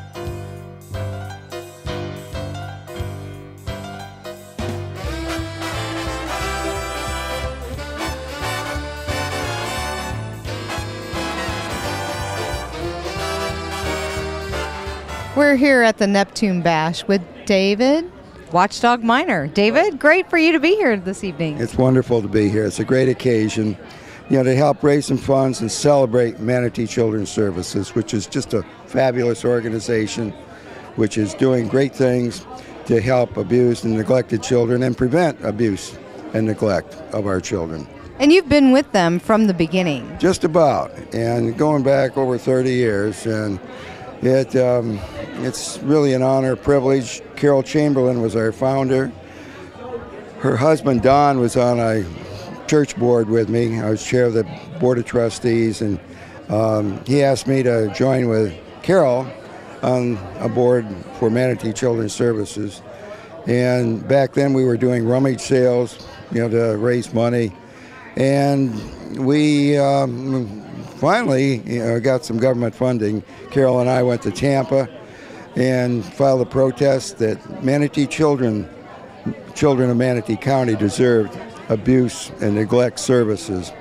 We're here at the Neptune Bash with David, Watchdog Miner. David, great for you to be here this evening. It's wonderful to be here. It's a great occasion, you know, to help raise some funds and celebrate Manatee Children's Services, which is just a fabulous organization, which is doing great things to help abused and neglected children and prevent abuse and neglect of our children. And you've been with them from the beginning. Just about, and going back over thirty years, and it um, it's really an honor, privilege. Carol Chamberlain was our founder. Her husband, Don, was on a church board with me. I was chair of the Board of Trustees, and um, he asked me to join with Carol on a board for Manatee Children's Services. And back then we were doing rummage sales, you know, to raise money. And we um, finally you know, got some government funding. Carol and I went to Tampa and filed a protest that Manatee children, children of Manatee County deserved abuse and neglect services.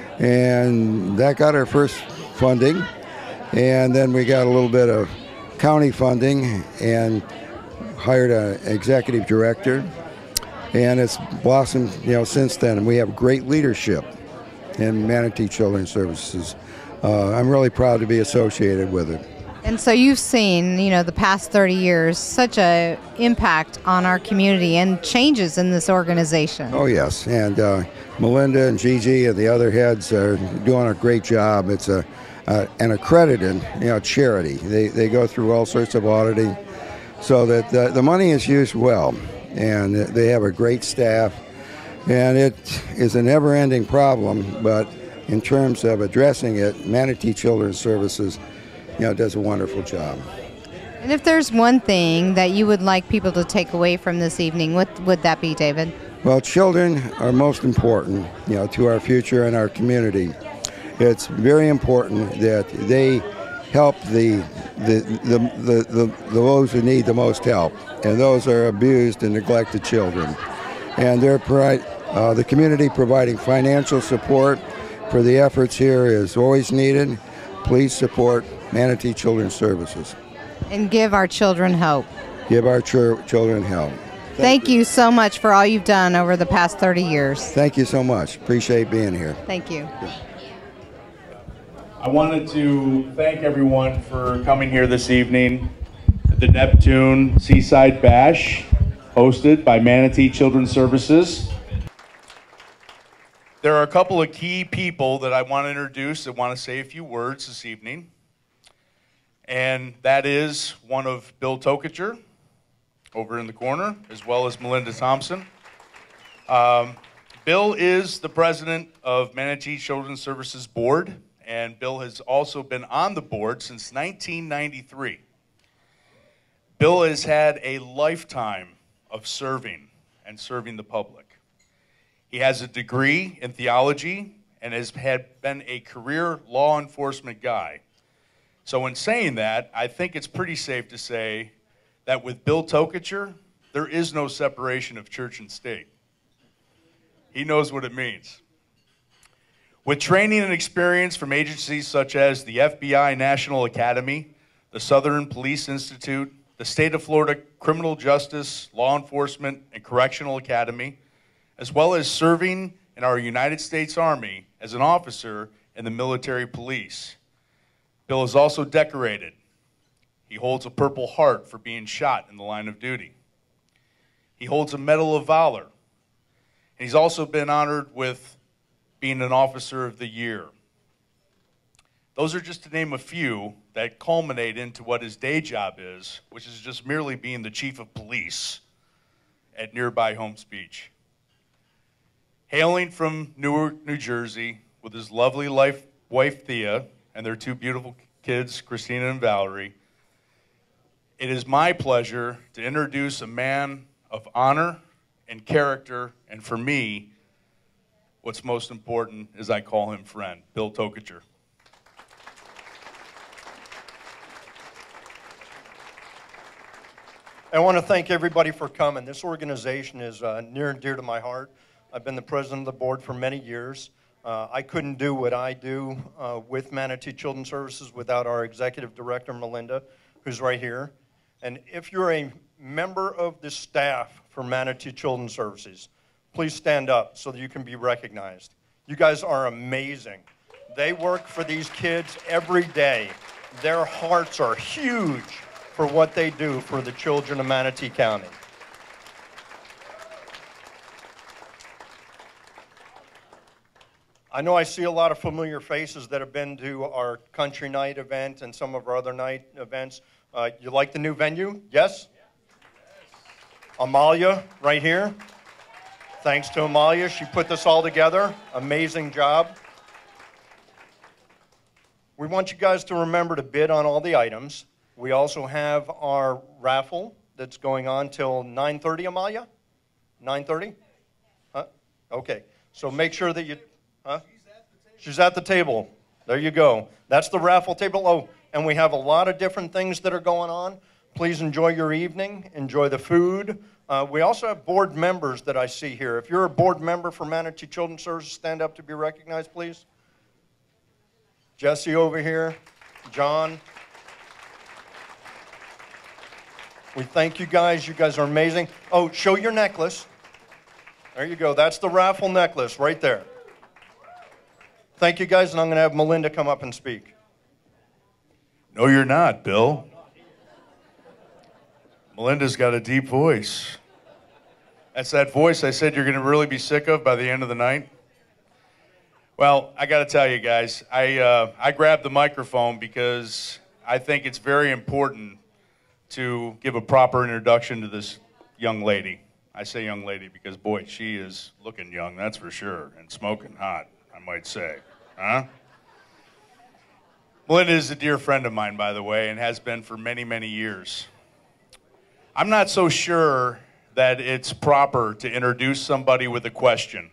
And that got our first funding. And then we got a little bit of county funding and hired an executive director. And it's blossomed, you know, since then. And we have great leadership in Manatee Children's Services. Uh, I'm really proud to be associated with it. And so you've seen, you know, the past thirty years, such a impact on our community and changes in this organization. Oh, yes. And uh, Melinda and Gigi and the other heads are doing a great job. It's a uh, an accredited, you know, charity. They, they go through all sorts of auditing so that the, the money is used well. And they have a great staff. And it is a never-ending problem, but in terms of addressing it, Manatee Children's Services, you know, does a wonderful job. And if there's one thing that you would like people to take away from this evening, what would that be, David? Well, children are most important, you know, to our future and our community. It's very important that they help the the the, the, the, the those who need the most help, and those are abused and neglected children. And they're uh, the community providing financial support for the efforts here is always needed. Please support Manatee Children's Services. And give our children hope. Give our ch- children help. Thank, Thank you. you so much for all you've done over the past thirty years. Thank you so much. Appreciate being here. Thank you. I wanted to thank everyone for coming here this evening at the Neptune Seaside Bash, hosted by Manatee Children's Services. There are a couple of key people that I want to introduce that want to say a few words this evening. And that is one of Bill Tokacher over in the corner, as well as Melinda Thompson. Um, Bill is the president of Manatee Children's Services Board, and Bill has also been on the board since nineteen ninety-three. Bill has had a lifetime of serving and serving the public. He has a degree in theology and has had been a career law enforcement guy. So in saying that, I think it's pretty safe to say that with Bill Tokacher, there is no separation of church and state. He knows what it means. With training and experience from agencies such as the F B I National Academy, the Southern Police Institute, the State of Florida Criminal Justice, Law Enforcement, and Correctional Academy, as well as serving in our United States Army as an officer in the military police. Bill is also decorated. He holds a Purple Heart for being shot in the line of duty. He holds a Medal of Valor. And he's also been honored with being an Officer of the Year. Those are just to name a few that culminate into what his day job is, which is just merely being the Chief of Police at nearby Holmes Beach. Hailing from Newark, New Jersey, with his lovely life, wife Thea and their two beautiful kids, Christina and Valerie, it is my pleasure to introduce a man of honor and character, and for me, what's most important is I call him friend, Bill Tokacher. I want to thank everybody for coming. This organization is uh, near and dear to my heart. I've been the president of the board for many years. Uh, I couldn't do what I do uh, with Manatee Children's Services without our executive director, Melinda, who's right here. And if you're a member of the staff for Manatee Children's Services, please stand up so that you can be recognized. You guys are amazing. They work for these kids every day. Their hearts are huge for what they do for the children of Manatee County. I know I see a lot of familiar faces that have been to our country night event and some of our other night events. Uh, you like the new venue? Yes? Amalia, right here. Thanks to Amalia, she put this all together. Amazing job. We want you guys to remember to bid on all the items. We also have our raffle that's going on till nine thirty, Amalia? nine thirty? Huh? Okay, so make sure that you, huh? She's at the table. There you go. That's the raffle table. Oh, and we have a lot of different things that are going on. Please enjoy your evening. Enjoy the food. Uh, we also have board members that I see here. If you're a board member for Manatee Children's Services, stand up to be recognized, please. Jesse over here. John. We thank you guys. You guys are amazing. Oh, show your necklace. There you go. That's the raffle necklace right there. Thank you guys, and I'm going to have Melinda come up and speak. No, you're not, Bill. Melinda's got a deep voice. That's that voice I said you're going to really be sick of by the end of the night. Well, I got to tell you guys, I, uh, I grabbed the microphone because I think it's very important to give a proper introduction to this young lady. I say young lady because, boy, she is looking young, that's for sure, and smoking hot, I might say. Huh? Melinda is a dear friend of mine, by the way, and has been for many, many years. I'm not so sure that it's proper to introduce somebody with a question.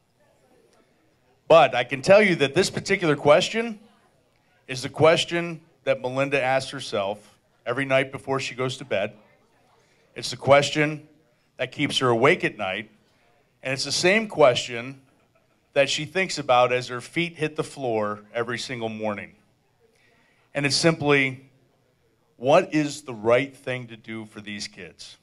But I can tell you that this particular question is the question that Melinda asks herself every night before she goes to bed. It's the question that keeps her awake at night, and it's the same question that she thinks about as her feet hit the floor every single morning. And it's simply, what is the right thing to do for these kids?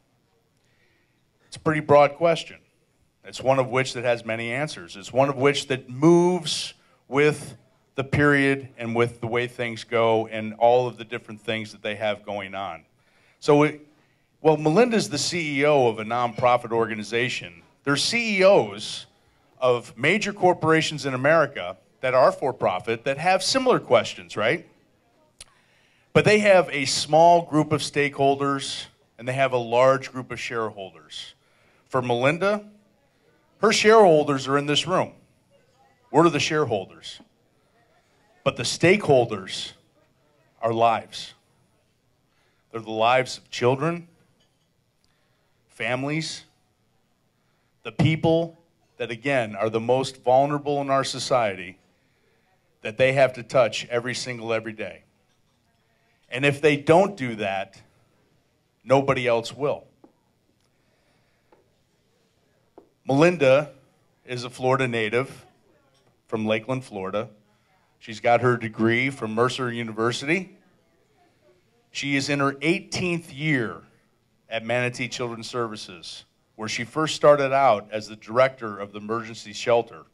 It's a pretty broad question. It's one of which that has many answers. It's one of which that moves with the period and with the way things go and all of the different things that they have going on. So, it, well, Melinda's the C E O of a nonprofit organization. They're C E Os of major corporations in America that are for-profit that have similar questions, right? But they have a small group of stakeholders and they have a large group of shareholders. For Melinda, her shareholders are in this room. We're the shareholders. But the stakeholders are lives. They're the lives of children, families, the people that, again, are the most vulnerable in our society that they have to touch every single, every day. And if they don't do that, nobody else will. Melinda is a Florida native. from Lakeland, Florida. She's got her degree from Mercer University. She is in her eighteenth year at Manatee Children's Services, where she first started out as the director of the emergency shelter.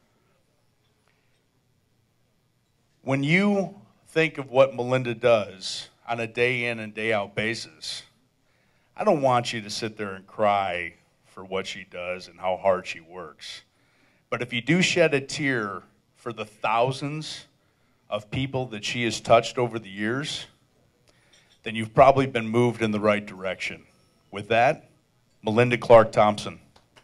When you think of what Melinda does on a day in and day out basis, I don't want you to sit there and cry for what she does and how hard she works. But if you do shed a tear for the thousands of people that she has touched over the years, then you've probably been moved in the right direction. With that, Melinda Clark Thompson.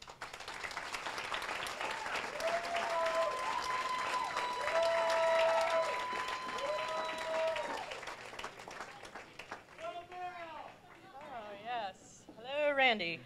Randy.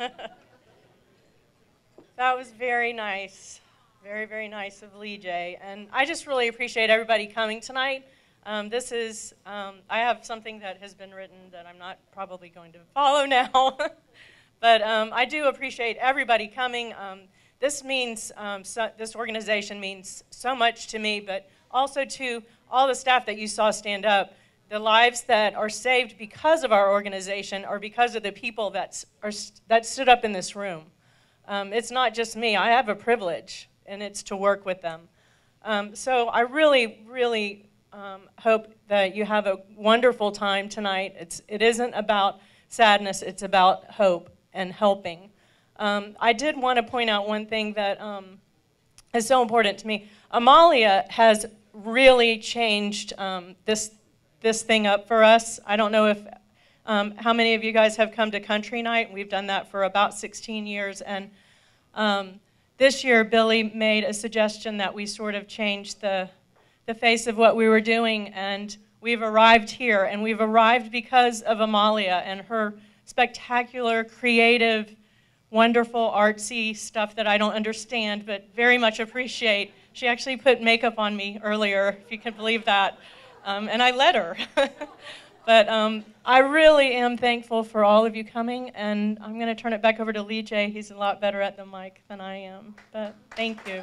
That was very nice. Very, very nice of Lee J. And I just really appreciate everybody coming tonight. Um, this is, um, I have something that has been written that I'm not probably going to follow now. But um, I do appreciate everybody coming. Um, this means, um, so, this organization means so much to me, but also to all the staff that you saw stand up. The lives that are saved because of our organization are because of the people that, are, that stood up in this room. Um, it's not just me. I have a privilege, and it's to work with them. Um, so I really, really um, hope that you have a wonderful time tonight. It's, it isn't about sadness. It's about hope and helping. Um, I did want to point out one thing that um, is so important to me. Amalia has really changed um, this this thing up for us. I don't know if um, how many of you guys have come to Country Night. We've done that for about sixteen years, and um, this year Billy made a suggestion that we sort of change the the face of what we were doing, and we've arrived here, and we've arrived because of Amalia and her spectacular, creative, wonderful, artsy stuff that I don't understand but very much appreciate. She actually put makeup on me earlier, if you can believe that. Um, and I let her. But um, I really am thankful for all of you coming, and I'm going to turn it back over to Lee J. He's a lot better at the mic than I am, but thank you.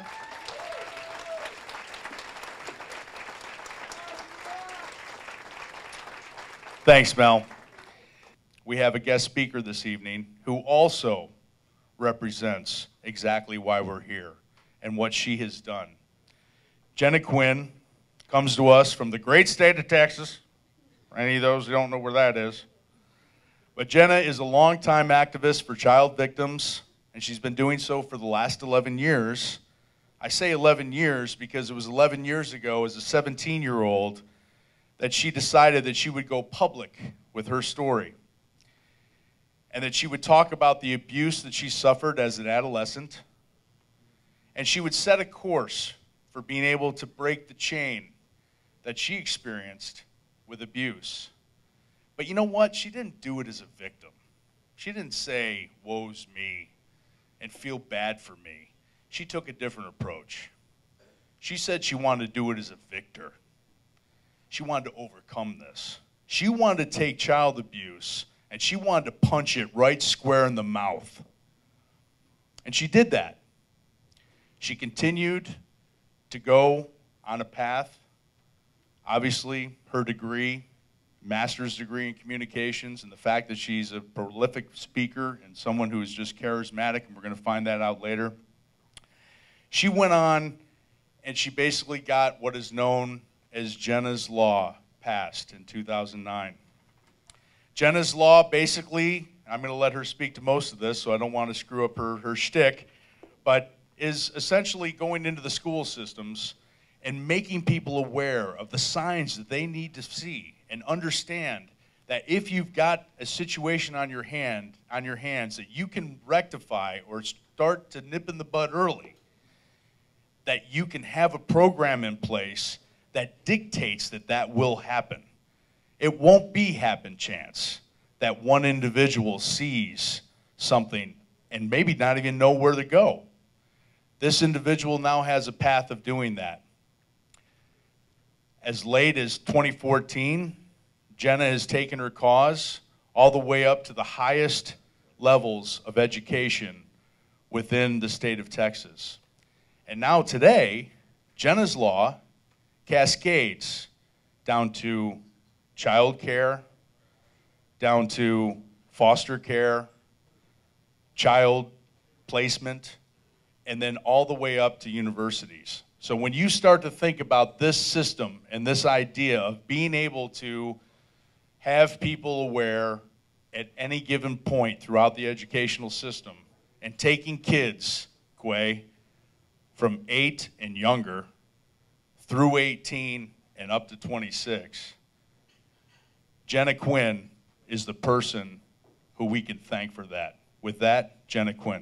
Thanks, Mel. We have a guest speaker this evening who also represents exactly why we're here and what she has done. Jenna Quinn comes to us from the great state of Texas. For any of those who don't know where that is. But Jenna is a longtime activist for child victims, and she's been doing so for the last eleven years. I say eleven years because it was eleven years ago as a seventeen-year-old that she decided that she would go public with her story, and that she would talk about the abuse that she suffered as an adolescent, and she would set a course for being able to break the chain that she experienced with abuse. But you know what? She didn't do it as a victim. She didn't say, woe's me, and feel bad for me. She took a different approach. She said she wanted to do it as a victor. She wanted to overcome this. She wanted to take child abuse, and she wanted to punch it right square in the mouth. And she did that. She continued to go on a path. Obviously, her degree, master's degree in communications, and the fact that she's a prolific speaker and someone who is just charismatic, and we're going to find that out later. She went on and she basically got what is known as Jenna's Law passed in two thousand nine. Jenna's Law basically, I'm going to let her speak to most of this, so I don't want to screw up her, her shtick, but is essentially going into the school systems and making people aware of the signs that they need to see and understand that if you've got a situation on your hand, on your hands that you can rectify or start to nip in the bud early, that you can have a program in place that dictates that that will happen. It won't be happen chance that one individual sees something and maybe not even know where to go. This individual now has a path of doing that. As late as twenty fourteen, Jenna has taken her cause all the way up to the highest levels of education within the state of Texas. And now today, Jenna's law cascades down to child care, down to foster care, child placement, and then all the way up to universities. So when you start to think about this system and this idea of being able to have people aware at any given point throughout the educational system and taking kids, Quay, from eight and younger through eighteen and up to twenty-six, Jenna Quinn is the person who we can thank for that. With that, Jenna Quinn.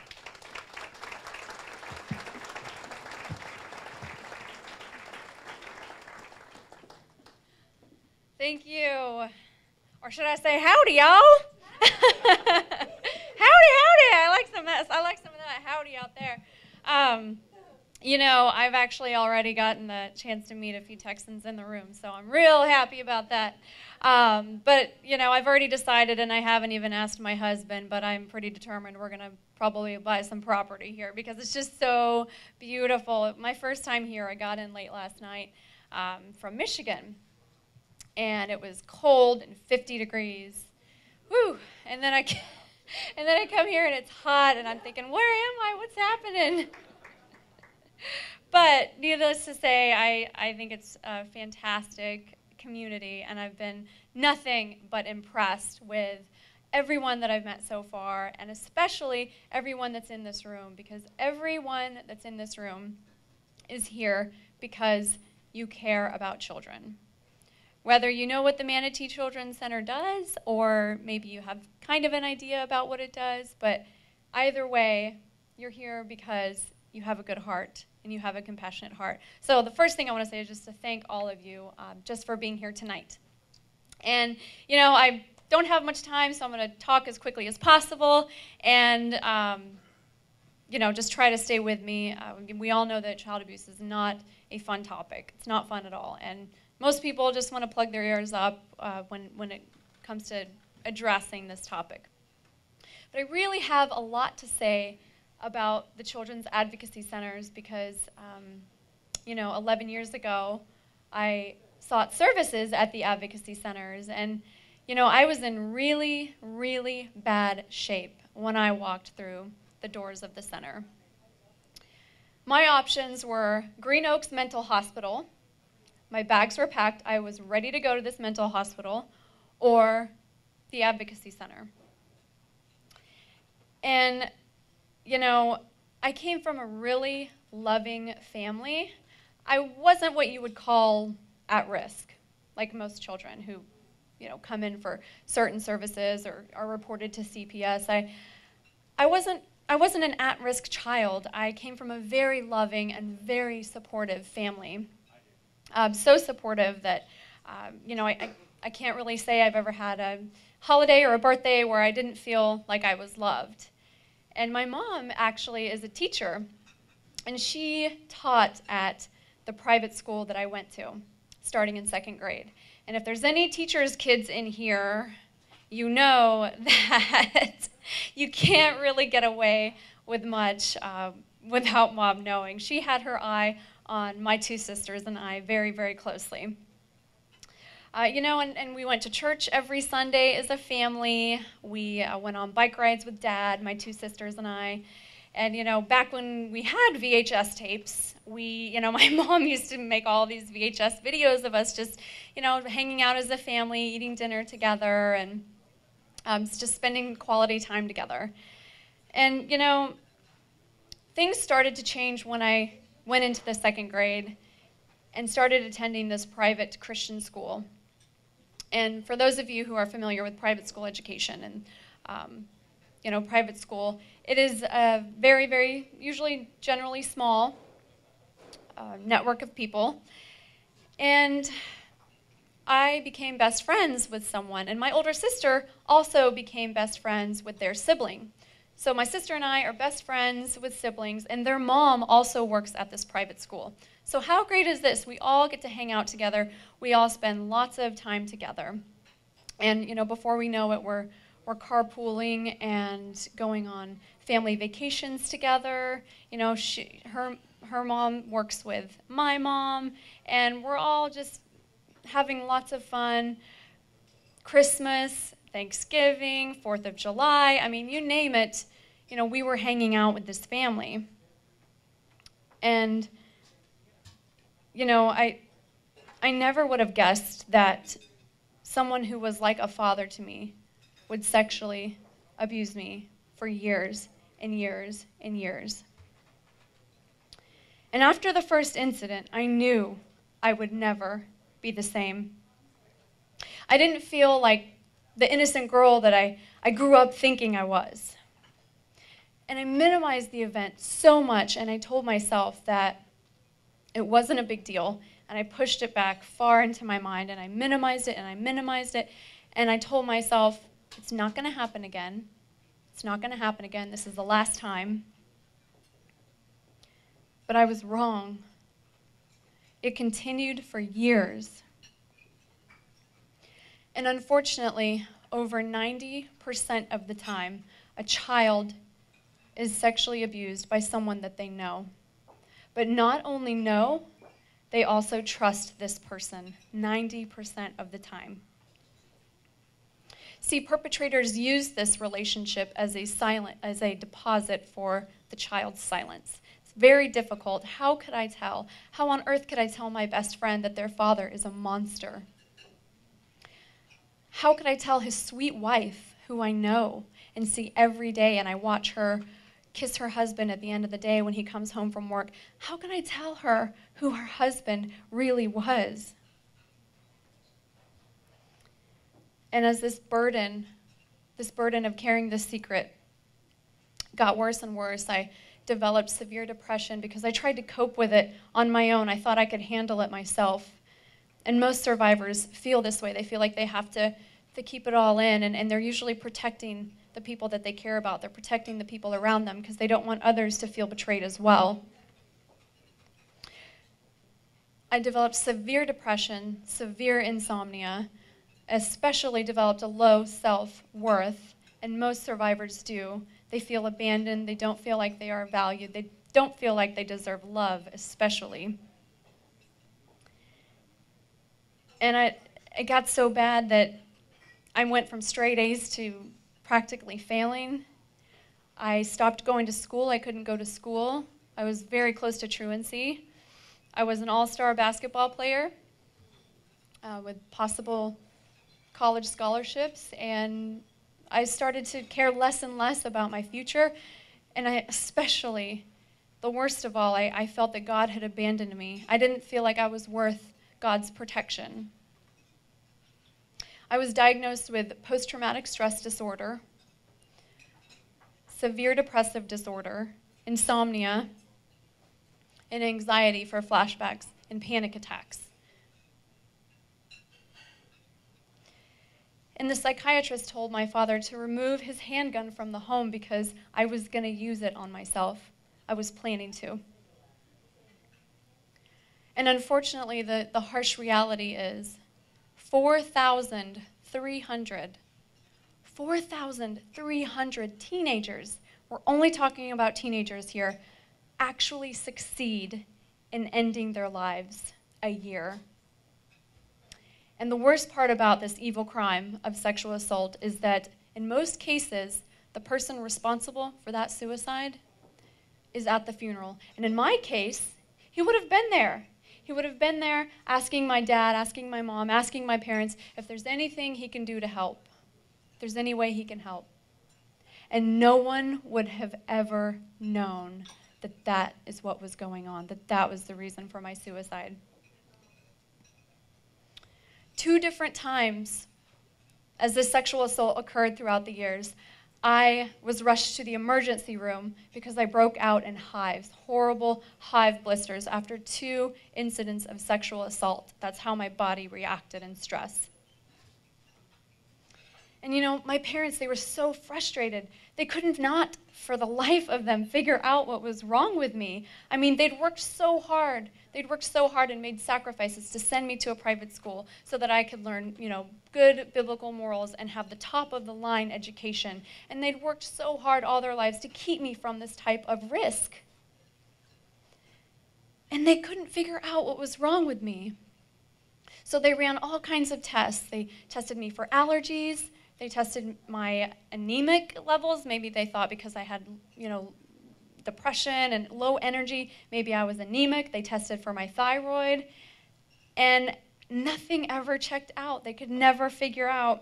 Thank you. Or should I say howdy, y'all? Howdy, howdy. I like some of that. I like some of that howdy out there. Um, you know, I've actually already gotten the chance to meet a few Texans in the room, so I'm real happy about that. Um, but, you know, I've already decided, and I haven't even asked my husband, but I'm pretty determined we're going to probably buy some property here because it's just so beautiful. My first time here, I got in late last night um, from Michigan. And it was cold and fifty degrees. Woo! And then I, and then I come here and it's hot, and I'm thinking, where am I? What's happening? But needless to say, I, I think it's a fantastic community, and I've been nothing but impressed with everyone that I've met so far, and especially everyone that's in this room, because everyone that's in this room is here because you care about children. Whether you know what the Manatee Children's Center does, or maybe you have kind of an idea about what it does, but either way, you're here because you have a good heart and you have a compassionate heart. So the first thing I want to say is just to thank all of you um, just for being here tonight. And, you know, I don't have much time, so I'm going to talk as quickly as possible and, um, you know, just try to stay with me. Uh, we all know that child abuse is not a fun topic. It's not fun at all. And most people just want to plug their ears up uh, when, when it comes to addressing this topic. But I really have a lot to say about the Children's Advocacy Centers because, um, you know, eleven years ago, I sought services at the advocacy centers. And, you know, I was in really, really bad shape when I walked through the doors of the center. My options were Green Oaks Mental Hospital. My bags were packed. I was ready to go to this mental hospital, or the advocacy center. And, you know, I came from a really loving family. I wasn't what you would call at risk, like most children who, you know, come in for certain services or are reported to C P S. I, I wasn't, I wasn't an at-risk child. I came from a very loving and very supportive family. Um, so supportive that, um, you know, I, I, I can't really say I've ever had a holiday or a birthday where I didn't feel like I was loved. And my mom actually is a teacher, and she taught at the private school that I went to, starting in second grade. And if there's any teachers' kids in here, you know that you can't really get away with much uh, without mom knowing. She had her eye on my two sisters and I very, very closely. Uh, you know, and, and we went to church every Sunday as a family. We uh, went on bike rides with Dad, my two sisters and I. And, you know, back when we had V H S tapes, we, you know, my mom used to make all these V H S videos of us just, you know, hanging out as a family, eating dinner together, and um, just spending quality time together. And, you know, things started to change when I went into the second grade and started attending this private Christian school. And for those of you who are familiar with private school education and, um, you know, private school, it is a very, very, usually generally small uh, network of people. And I became best friends with someone, and my older sister also became best friends with their sibling. So my sister and I are best friends with siblings, and their mom also works at this private school. So how great is this? We all get to hang out together. We all spend lots of time together. And, you know, before we know it, we're, we're carpooling and going on family vacations together. You know, she, her, her mom works with my mom, and we're all just having lots of fun. Christmas, Thanksgiving, fourth of July, I mean, you name it, you know, we were hanging out with this family. And, you know, I, I never would have guessed that someone who was like a father to me would sexually abuse me for years and years and years. And after the first incident, I knew I would never be the same. I didn't feel like the innocent girl that I, I grew up thinking I was. And I minimized the event so much, and I told myself that it wasn't a big deal, and I pushed it back far into my mind, and I minimized it, and I minimized it, and I told myself, it's not going to happen again. It's not going to happen again. This is the last time. But I was wrong. It continued for years. And unfortunately, over ninety percent of the time, a child is sexually abused by someone that they know. But not only know, they also trust this person ninety percent of the time. See, perpetrators use this relationship as a silent, as a deposit for the child's silence. It's very difficult. How could I tell? How on earth could I tell my best friend that their father is a monster? How could I tell his sweet wife, who I know and see every day, and I watch her kiss her husband at the end of the day when he comes home from work, how can I tell her who her husband really was? And as this burden, this burden of carrying this secret got worse and worse, I developed severe depression because I tried to cope with it on my own. I thought I could handle it myself. And most survivors feel this way. They feel like they have to, to keep it all in, and, and they're usually protecting the people that they care about. They're protecting the people around them because they don't want others to feel betrayed as well. I developed severe depression, severe insomnia, especially developed a low self-worth, and most survivors do. They feel abandoned. They don't feel like they are valued. They don't feel like they deserve love, especially. And I, it got so bad that I went from straight A's to practically failing. I stopped going to school. I couldn't go to school. I was very close to truancy. I was an all-star basketball player uh, with possible college scholarships, and I started to care less and less about my future, and I especially, the worst of all, I, I felt that God had abandoned me. I didn't feel like I was worth God's protection. I was diagnosed with post-traumatic stress disorder, severe depressive disorder, insomnia, and anxiety for flashbacks and panic attacks. And the psychiatrist told my father to remove his handgun from the home because I was going to use it on myself. I was planning to. And unfortunately, the, the harsh reality is four thousand three hundred, four thousand three hundred teenagers, we're only talking about teenagers here, actually succeed in ending their lives a year. And the worst part about this evil crime of sexual assault is that in most cases, the person responsible for that suicide is at the funeral. And in my case, he would have been there. He would have been there asking my dad, asking my mom, asking my parents if there's anything he can do to help, if there's any way he can help. And no one would have ever known that that is what was going on, that that was the reason for my suicide. Two different times as this sexual assault occurred throughout the years, I was rushed to the emergency room because I broke out in hives, horrible hive blisters after two incidents of sexual assault. That's how my body reacted in stress. And you know, my parents, they were so frustrated. They couldn't not, for the life of them, figure out what was wrong with me. I mean, they'd worked so hard. They'd worked so hard and made sacrifices to send me to a private school so that I could learn, you know, good biblical morals and have the top-of-the-line education. And they'd worked so hard all their lives to keep me from this type of risk. And they couldn't figure out what was wrong with me. So they ran all kinds of tests. They tested me for allergies. They tested my anemic levels. Maybe they thought because I had, you know, depression and low energy, maybe I was anemic. They tested for my thyroid. And nothing ever checked out. They could never figure out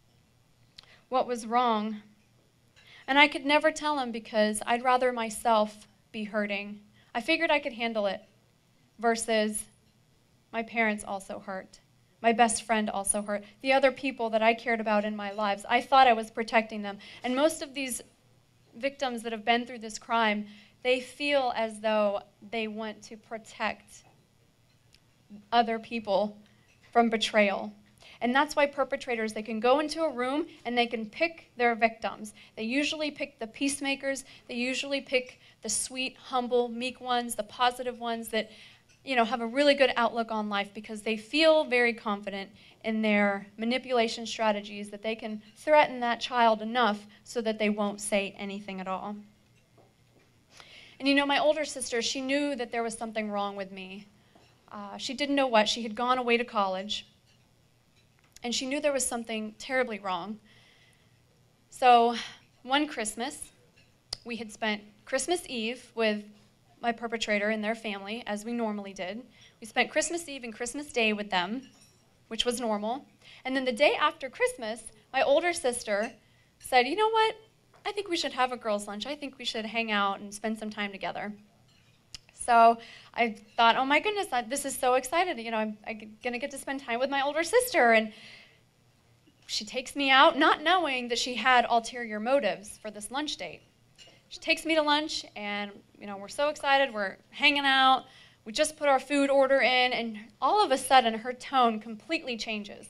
what was wrong. And I could never tell them because I'd rather myself be hurting. I figured I could handle it versus my parents also hurt. My best friend also hurt. The other people that I cared about in my lives, I thought I was protecting them. And most of these victims that have been through this crime, they feel as though they want to protect other people from betrayal. And that's why perpetrators, they can go into a room and they can pick their victims. They usually pick the peacemakers. They usually pick the sweet, humble, meek ones, the positive ones that, you know, have a really good outlook on life because they feel very confident in their manipulation strategies that they can threaten that child enough so that they won't say anything at all. And you know, my older sister, she knew that there was something wrong with me. Uh, she didn't know what. She had gone away to college. And she knew there was something terribly wrong. So one Christmas, we had spent Christmas Eve with my perpetrator and their family, as we normally did. We spent Christmas Eve and Christmas Day with them, which was normal. And then the day after Christmas, my older sister said, you know what? I think we should have a girls' lunch. I think we should hang out and spend some time together. So I thought, oh my goodness, I, this is so excited. You know, I'm, I'm going to get to spend time with my older sister. And she takes me out, not knowing that she had ulterior motives for this lunch date. She takes me to lunch, and you know, we're so excited. We're hanging out. We just put our food order in, and all of a sudden, her tone completely changes.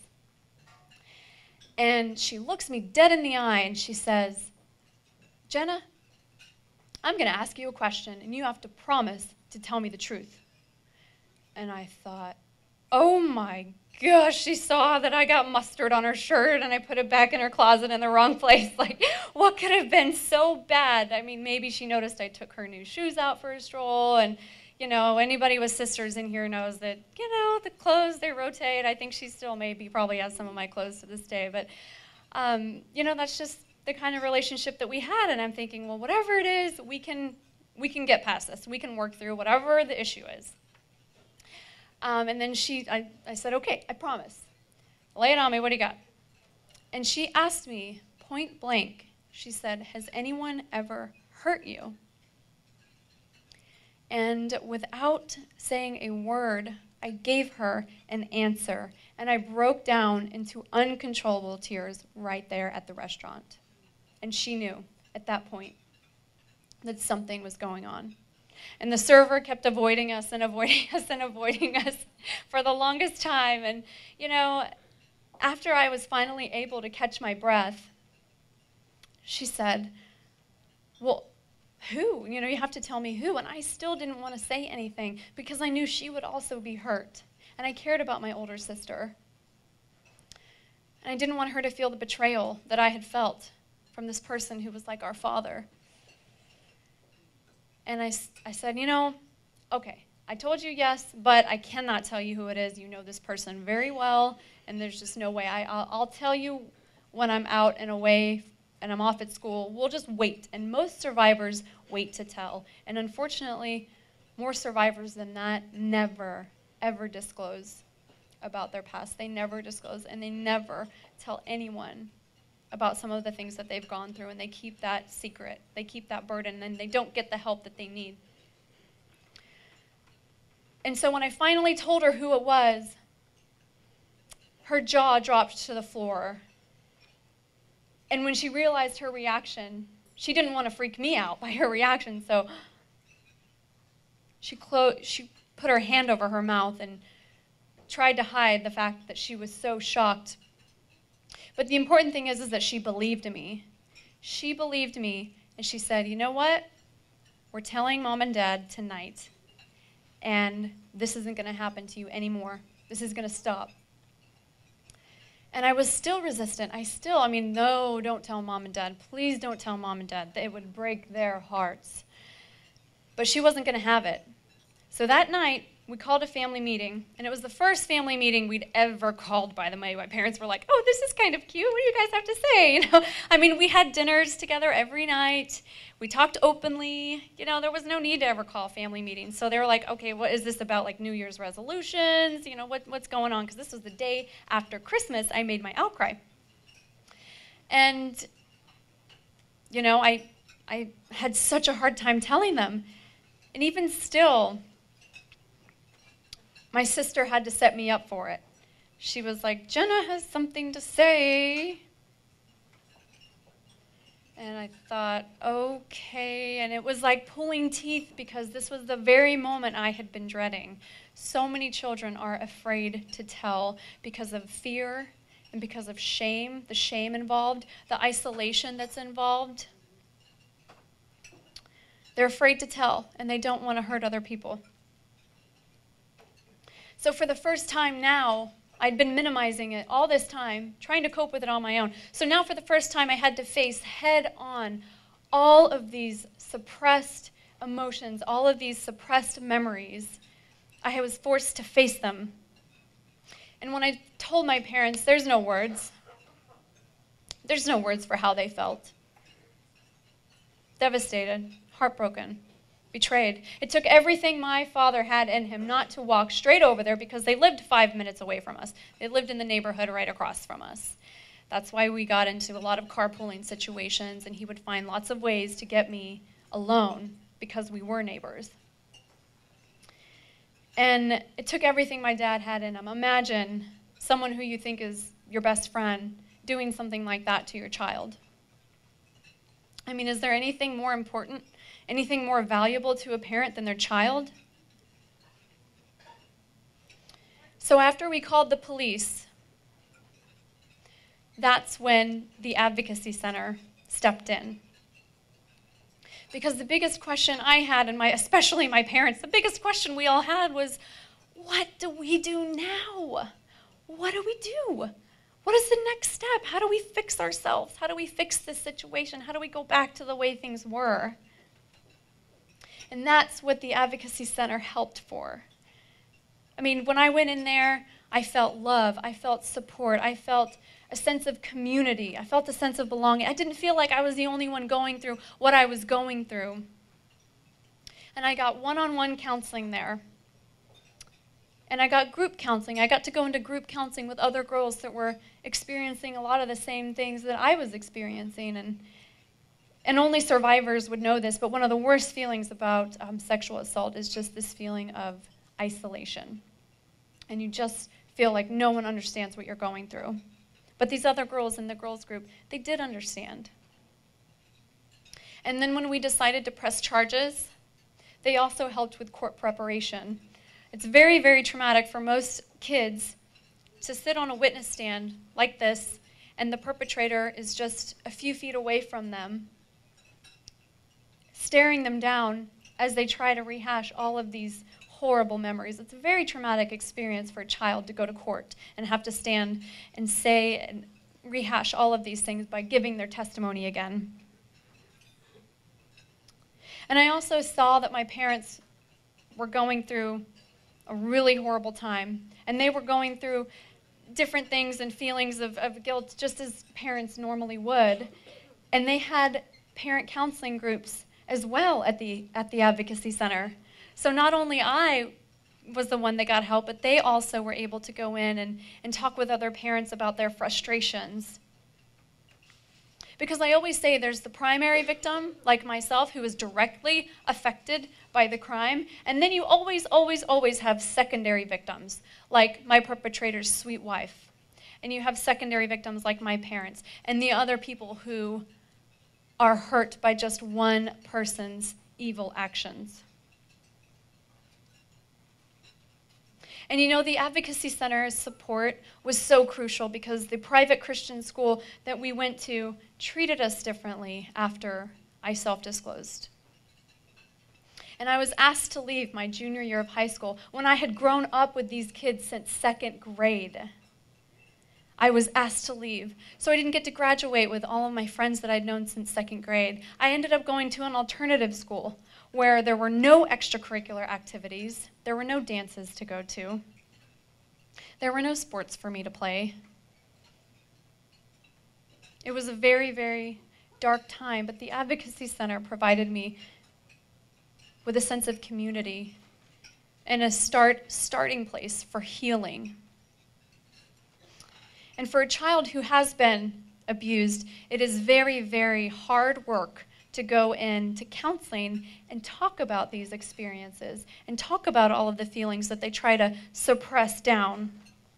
And she looks me dead in the eye, and she says, Jenna, I'm going to ask you a question, and you have to promise to tell me the truth. And I thought, oh my gosh, she saw that I got mustard on her shirt and I put it back in her closet in the wrong place. Like, what could have been so bad? I mean, maybe she noticed I took her new shoes out for a stroll, and you know, anybody with sisters in here knows that, you know, the clothes, they rotate. I think she still maybe probably has some of my clothes to this day, but um, you know, that's just the kind of relationship that we had, and I'm thinking, well, whatever it is, we can we can get past this. We can work through whatever the issue is. Um, and then she, I, I said, okay, I promise. Lay it on me, what do you got? And she asked me point blank, she said, has anyone ever hurt you? And without saying a word, I gave her an answer, and I broke down into uncontrollable tears right there at the restaurant. And she knew at that point that something was going on. And the server kept avoiding us and avoiding us and avoiding us for the longest time. And, you know, after I was finally able to catch my breath, she said, well, who? You know, you have to tell me who. And I still didn't want to say anything because I knew she would also be hurt. And I cared about my older sister. And I didn't want her to feel the betrayal that I had felt from this person who was like our father. And I, I said, you know, okay, I told you yes, but I cannot tell you who it is. You know this person very well, and there's just no way. I, I'll, I'll tell you when I'm out and away and I'm off at school. We'll just wait. And most survivors wait to tell. And unfortunately, more survivors than that never, ever disclose about their past. They never disclose, and they never tell anyone about some of the things that they've gone through, and they keep that secret. They keep that burden, and they don't get the help that they need. And so when I finally told her who it was, her jaw dropped to the floor. And when she realized her reaction, she didn't want to freak me out by her reaction, so she, clo- she put her hand over her mouth and tried to hide the fact that she was so shocked. But the important thing is, is that she believed me. She believed me, and she said, you know what? We're telling Mom and Dad tonight, and this isn't going to happen to you anymore. This is going to stop. And I was still resistant. I still, I mean, no, don't tell Mom and Dad. Please don't tell Mom and Dad. It would break their hearts. But she wasn't going to have it. So that night, we called a family meeting, and it was the first family meeting we'd ever called, by the way. My parents were like, oh, this is kind of cute. What do you guys have to say? You know, I mean, we had dinners together every night. We talked openly. You know, there was no need to ever call family meetings. So they were like, okay, what is this about, like New Year's resolutions? You know, what, what's going on? Because this was the day after Christmas I made my outcry. And, you know, I, I had such a hard time telling them. And even still, my sister had to set me up for it. She was like, Jenna has something to say. And I thought, okay. And it was like pulling teeth because this was the very moment I had been dreading. So many children are afraid to tell because of fear and because of shame, the shame involved, the isolation that's involved. They're afraid to tell, and they don't want to hurt other people. So for the first time now, I'd been minimizing it all this time, trying to cope with it on my own. So now for the first time, I had to face head on all of these suppressed emotions, all of these suppressed memories. I was forced to face them. And when I told my parents, there's no words. There's no words for how they felt. Devastated, heartbroken, betrayed. It took everything my father had in him not to walk straight over there because they lived five minutes away from us. They lived in the neighborhood right across from us. That's why we got into a lot of carpooling situations, and he would find lots of ways to get me alone because we were neighbors. And it took everything my dad had in him. Imagine someone who you think is your best friend doing something like that to your child. I mean, is there anything more important, anything more valuable to a parent than their child? So after we called the police, that's when the Advocacy Center stepped in. Because the biggest question I had, and my, especially my parents, the biggest question we all had was, what do we do now? What do we do? What is the next step? How do we fix ourselves? How do we fix this situation? How do we go back to the way things were? And that's what the Advocacy Center helped for. I mean, when I went in there, I felt love. I felt support. I felt a sense of community. I felt a sense of belonging. I didn't feel like I was the only one going through what I was going through. And I got one-on-one counseling there. And I got group counseling. I got to go into group counseling with other girls that were experiencing a lot of the same things that I was experiencing. And, and only survivors would know this, but one of the worst feelings about um, sexual assault is just this feeling of isolation. And you just feel like no one understands what you're going through. But these other girls in the girls group, they did understand. And then when we decided to press charges, they also helped with court preparation. It's very, very traumatic for most kids to sit on a witness stand like this, and the perpetrator is just a few feet away from them, staring them down as they try to rehash all of these horrible memories. It's a very traumatic experience for a child to go to court and have to stand and say and rehash all of these things by giving their testimony again. And I also saw that my parents were going through a really horrible time, and they were going through different things and feelings of, of guilt just as parents normally would. And they had parent counseling groups as well at the, at the Advocacy Center. So not only I was the one that got help, but they also were able to go in and, and talk with other parents about their frustrations. Because I always say there's the primary victim, like myself, who is directly affected by the crime, and then you always, always, always have secondary victims, like my perpetrator's sweet wife. And you have secondary victims like my parents, and the other people who are hurt by just one person's evil actions. And you know, the Advocacy Center's support was so crucial because the private Christian school that we went to treated us differently after I self-disclosed. And I was asked to leave my junior year of high school when I had grown up with these kids since second grade. I was asked to leave. So I didn't get to graduate with all of my friends that I'd known since second grade. I ended up going to an alternative school where there were no extracurricular activities. There were no dances to go to. There were no sports for me to play. It was a very, very dark time, but the Advocacy Center provided me with a sense of community and a start, starting place for healing. And for a child who has been abused, it is very, very hard work to go into counseling and talk about these experiences and talk about all of the feelings that they try to suppress down.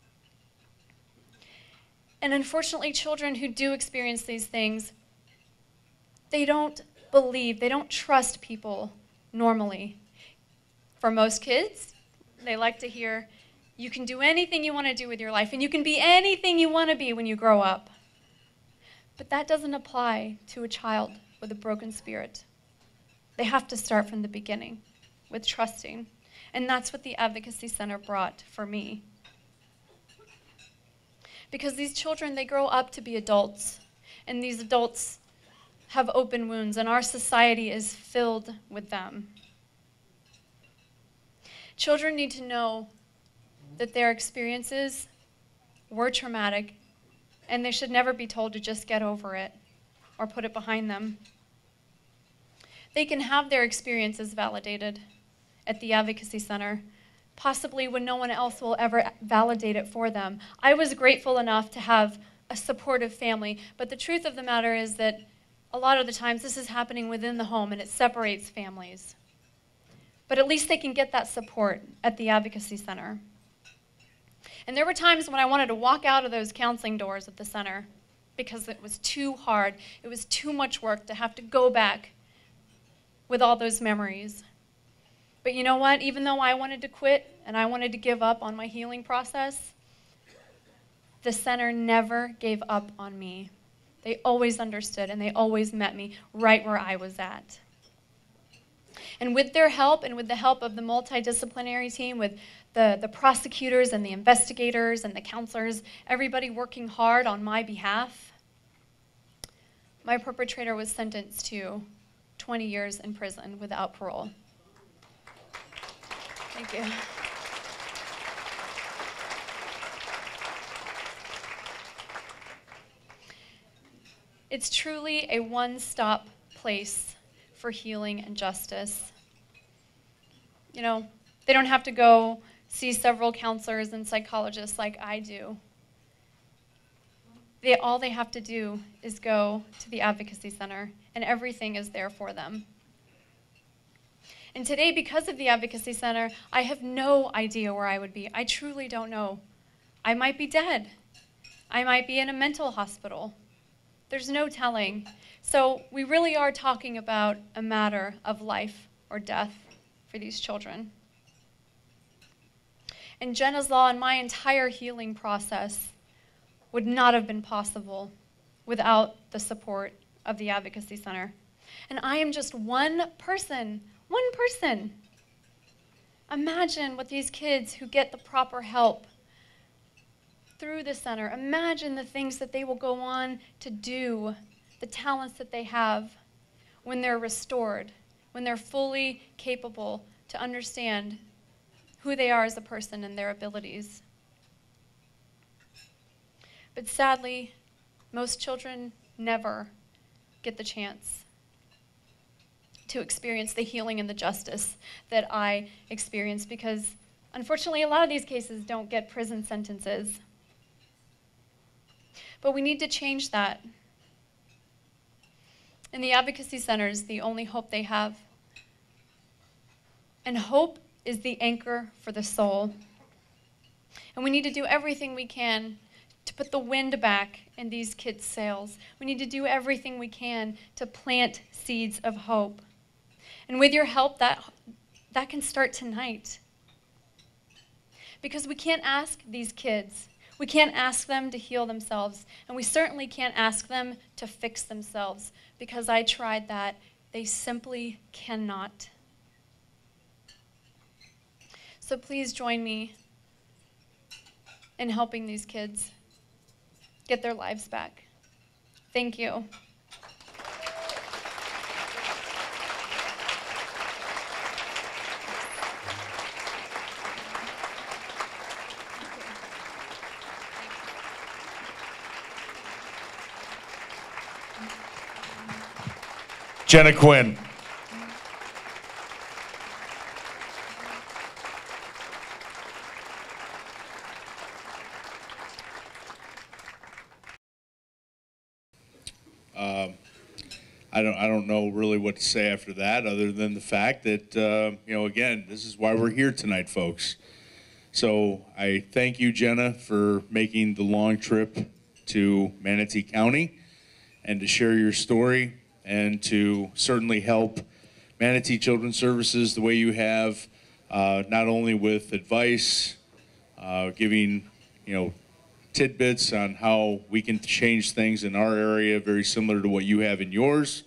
And unfortunately, children who do experience these things, they don't believe, they don't trust people normally. For most kids, they like to hear, you can do anything you want to do with your life, and you can be anything you want to be when you grow up. But that doesn't apply to a child with a broken spirit. They have to start from the beginning with trusting. And that's what the Advocacy Center brought for me. Because these children, they grow up to be adults, and these adults have open wounds, and our society is filled with them. Children need to know that their experiences were traumatic, and they should never be told to just get over it or put it behind them. They can have their experiences validated at the Advocacy Center, possibly when no one else will ever validate it for them. I was grateful enough to have a supportive family, but the truth of the matter is that a lot of the times this is happening within the home and it separates families. But at least they can get that support at the Advocacy Center. And there were times when I wanted to walk out of those counseling doors at the center because it was too hard. It was too much work to have to go back with all those memories. But you know what? Even though I wanted to quit and I wanted to give up on my healing process, the center never gave up on me. They always understood, and they always met me right where I was at. And with their help, and with the help of the multidisciplinary team, with the, the prosecutors and the investigators and the counselors, everybody working hard on my behalf, my perpetrator was sentenced to twenty years in prison without parole. Thank you. It's truly a one-stop place for healing and justice. You know, they don't have to go see several counselors and psychologists like I do. They, all they have to do is go to the Advocacy Center, and everything is there for them. And today, because of the Advocacy Center, I have no idea where I would be. I truly don't know. I might be dead. I might be in a mental hospital. There's no telling. So we really are talking about a matter of life or death for these children. And Jenna's Law and my entire healing process would not have been possible without the support of the Advocacy Center. And I am just one person, one person. Imagine what these kids who get the proper help through the center, imagine the things that they will go on to do, the talents that they have when they're restored, when they're fully capable to understand who they are as a person and their abilities. But sadly, most children never get the chance to experience the healing and the justice that I experienced, because unfortunately a lot of these cases don't get prison sentences. But we need to change that. And the Advocacy Center is the only hope they have. And hope is the anchor for the soul. And we need to do everything we can to put the wind back in these kids' sails. We need to do everything we can to plant seeds of hope. And with your help, that, that can start tonight. Because we can't ask these kids, we can't ask them to heal themselves, and we certainly can't ask them to fix themselves, because I tried that. They simply cannot. So please join me in helping these kids. get their lives back. Thank you. Jenna Quinn. Um, I don't, I don't know really what to say after that, other than the fact that, uh, you know, again, this is why we're here tonight, folks. So I thank you, Jenna, for making the long trip to Manatee County and to share your story and to certainly help Manatee Children's Services the way you have, uh, not only with advice, uh, giving, you know, tidbits on how we can change things in our area very similar to what you have in yours.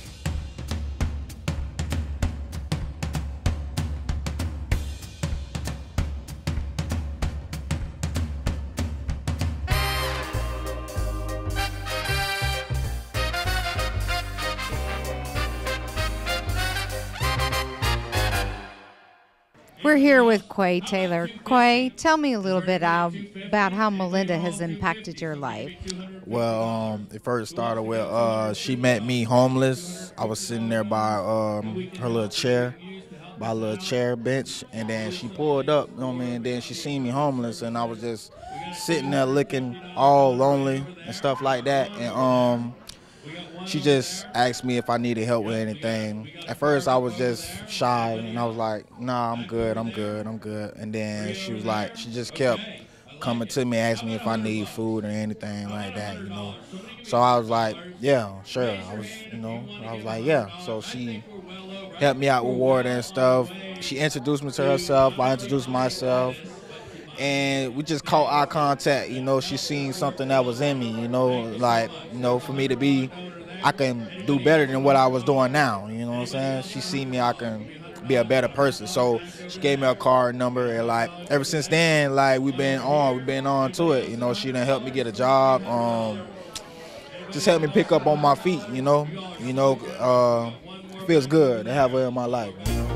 We're here with Quay Taylor. Quay, tell me a little bit uh, about how Melinda has impacted your life. Well, um, it first started with uh, she met me homeless. I was sitting there by um, her little chair, by a little chair bench, and then she pulled up, you know what I mean, and then she seen me homeless, and I was just sitting there looking all lonely and stuff like that, and um, she just asked me if I needed help with anything. At first, I was just shy, and I was like, nah, I'm good, I'm good, I'm good. And then she was like, she just kept coming to me, asking me if I need food or anything like that, you know. So I was like, yeah, sure. I was, you know, I was like, yeah. So she helped me out with water and stuff. She introduced me to herself, I introduced myself. And we just caught eye contact, you know. She seen something that was in me, you know, like, you know, for me to be, I can do better than what I was doing now, you know what I'm saying? She seen me, I can be a better person. So she gave me a card number, and like ever since then, like we've been on, we've been on to it, you know. She done helped me get a job, um, just helped me pick up on my feet, you know. You know, uh, it feels good to have her in my life, you know.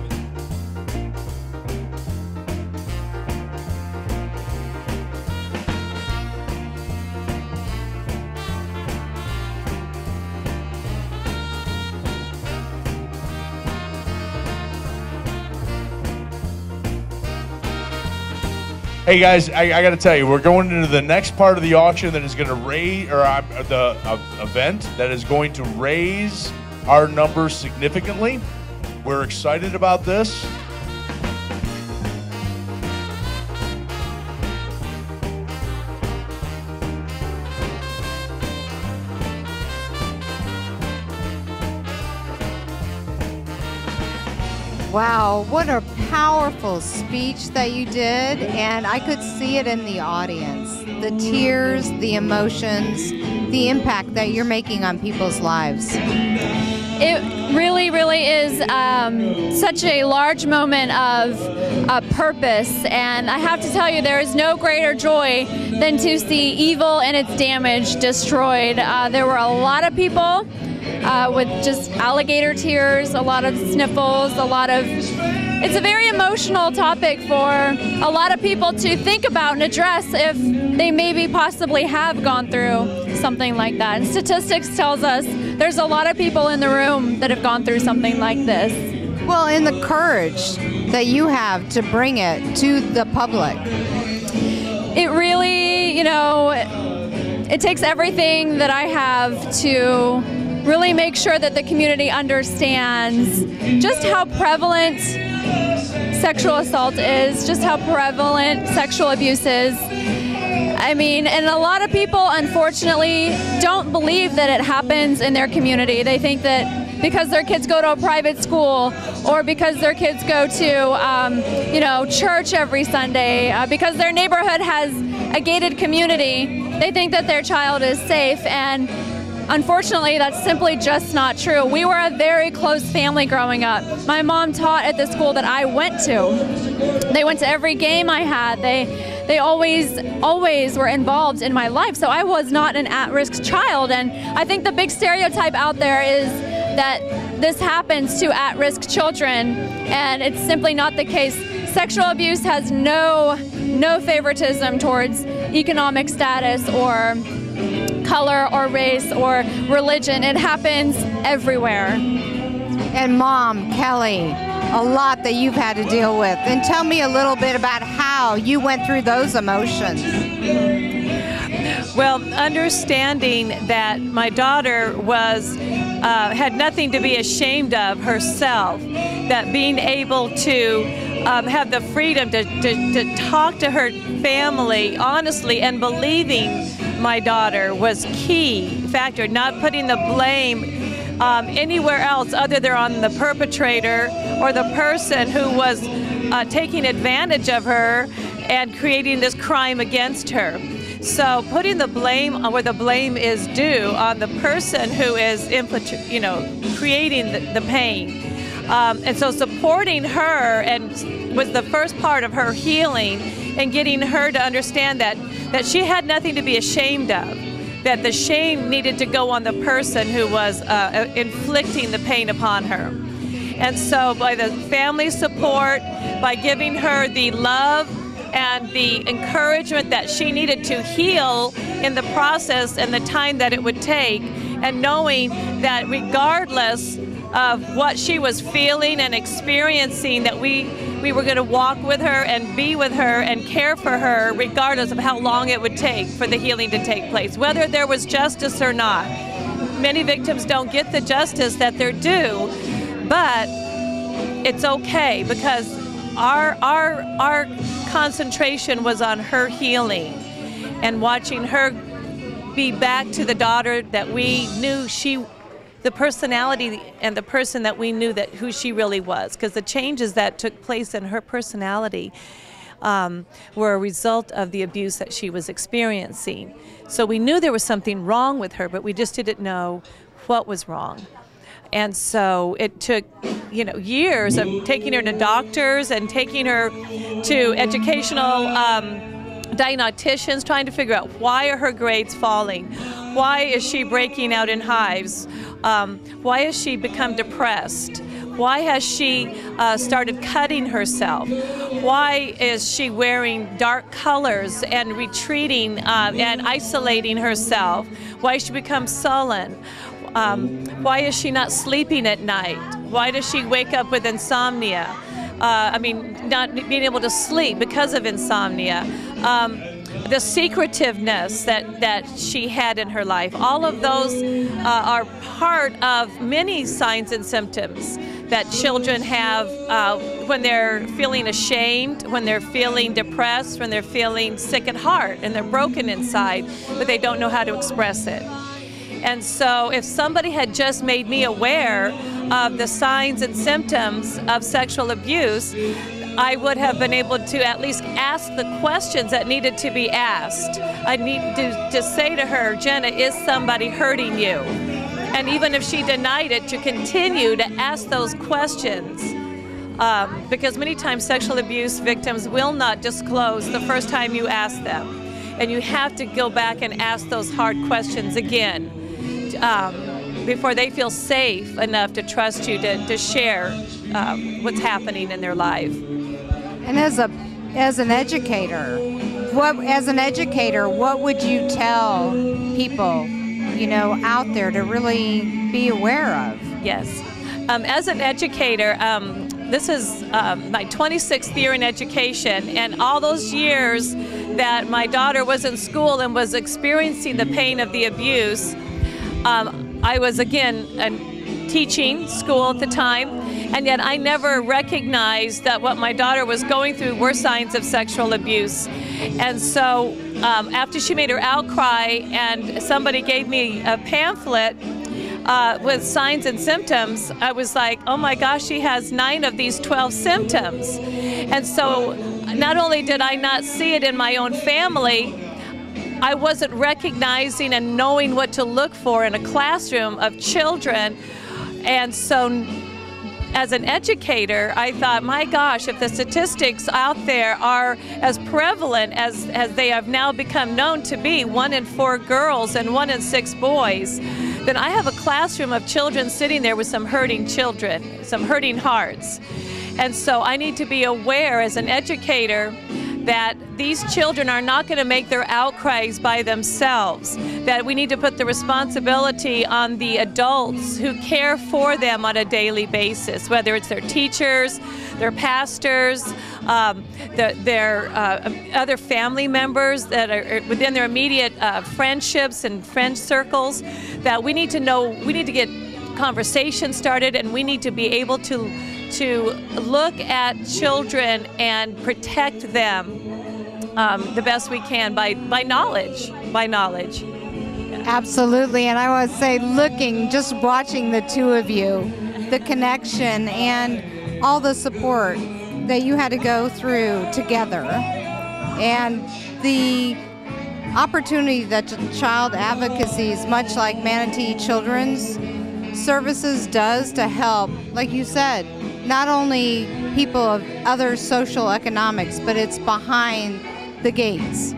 Hey guys, I, I got to tell you, we're going into the next part of the auction that is going to raise, or uh, the uh, event that is going to raise our numbers significantly. We're excited about this. Wow, what a powerful speech that you did, and I could see it in the audience. The tears, the emotions, the impact that you're making on people's lives. It really, really is um, such a large moment of uh, purpose, and I have to tell you, there is no greater joy than to see evil and its damage destroyed. Uh, there were a lot of people Uh, with just alligator tears, a lot of sniffles, a lot of, it's a very emotional topic for a lot of people to think about and address if they maybe possibly have gone through something like that. And statistics tells us there's a lot of people in the room that have gone through something like this. Well, and the courage that you have to bring it to the public. It really, you know, it takes everything that I have to really make sure that the community understands just how prevalent sexual assault is, just how prevalent sexual abuse is. I mean, and a lot of people, unfortunately, don't believe that it happens in their community. They think that because their kids go to a private school, or because their kids go to, um, you know, church every Sunday, uh, because their neighborhood has a gated community, they think that their child is safe. And unfortunately, that's simply just not true. We were a very close family growing up. My mom taught at the school that I went to. They went to every game I had. They they always, always were involved in my life. So I was not an at-risk child. And I think the big stereotype out there is that this happens to at-risk children, and it's simply not the case. Sexual abuse has no, no favoritism towards economic status or color or race or religion. It happens everywhere. And Mom, Kelly, a lot that you've had to deal with. And tell me a little bit about how you went through those emotions. Well, understanding that my daughter was uh, had nothing to be ashamed of herself, that being able to um, have the freedom to, to, to talk to her family honestly and believing my daughter was key factor, not putting the blame um, anywhere else other than on the perpetrator or the person who was uh, taking advantage of her and creating this crime against her. So putting the blame where the blame is due on the person who is, you know, creating the, the pain. Um, and so supporting her and was the first part of her healing and getting her to understand that, that she had nothing to be ashamed of, that the shame needed to go on the person who was uh, inflicting the pain upon her. And so by the family support, by giving her the love and the encouragement that she needed to heal in the process and the time that it would take, and knowing that regardless of what she was feeling and experiencing, that we, we were going to walk with her and be with her and care for her regardless of how long it would take for the healing to take place, whether there was justice or not. Many victims don't get the justice that they're due, but it's okay because our, our, our concentration was on her healing and watching her be back to the daughter that we knew she, the personality and the person that we knew that who she really was, because the changes that took place in her personality um, were a result of the abuse that she was experiencing. So we knew there was something wrong with her, but we just didn't know what was wrong. And so it took, you know, years of taking her to doctors and taking her to educational um, diagnosticians, trying to figure out why are her grades falling, why is she breaking out in hives, um, why has she become depressed, why has she uh, started cutting herself, why is she wearing dark colors and retreating uh, and isolating herself, why has she become sullen. Um, why is she not sleeping at night? Why does she wake up with insomnia? Uh, I mean, not being able to sleep because of insomnia. Um, the secretiveness that, that she had in her life. All of those uh, are part of many signs and symptoms that children have uh, when they're feeling ashamed, when they're feeling depressed, when they're feeling sick at heart and they're broken inside, but they don't know how to express it. And so if somebody had just made me aware of the signs and symptoms of sexual abuse, I would have been able to at least ask the questions that needed to be asked. I need to, to say to her, Jenna, is somebody hurting you? And even if she denied it, to continue to ask those questions. Um, because many times sexual abuse victims will not disclose the first time you ask them. And you have to go back and ask those hard questions again. Um, before they feel safe enough to trust you to, to share um, what's happening in their life. And as a as an educator, what as an educator, what would you tell people, you know, out there to really be aware of? Yes, um, as an educator, um, this is um, my twenty-sixth year in education, and all those years that my daughter was in school and was experiencing the pain of the abuse. Um, I was, again, uh, teaching school at the time, and yet I never recognized that what my daughter was going through were signs of sexual abuse. And so um, after she made her outcry and somebody gave me a pamphlet uh, with signs and symptoms, I was like, oh my gosh, she has nine of these twelve symptoms. And so not only did I not see it in my own family, I wasn't recognizing and knowing what to look for in a classroom of children. And so as an educator, I thought, my gosh, if the statistics out there are as prevalent as, as they have now become known to be, one in four girls and one in six boys, then I have a classroom of children sitting there with some hurting children, some hurting hearts. And so I need to be aware as an educator that these children are not going to make their outcries by themselves, that we need to put the responsibility on the adults who care for them on a daily basis, whether it's their teachers, their pastors, um, the, their uh, other family members that are within their immediate uh, friendships and friend circles, that we need to know, we need to get conversations started, and we need to be able to to look at children and protect them um, the best we can by, by knowledge, by knowledge. Absolutely, and I want to say, looking, just watching the two of you, the connection and all the support that you had to go through together, and the opportunity that child advocacy is much like Manatee Children's Services does to help, like you said, not only people of other social economics, but it's behind the gates.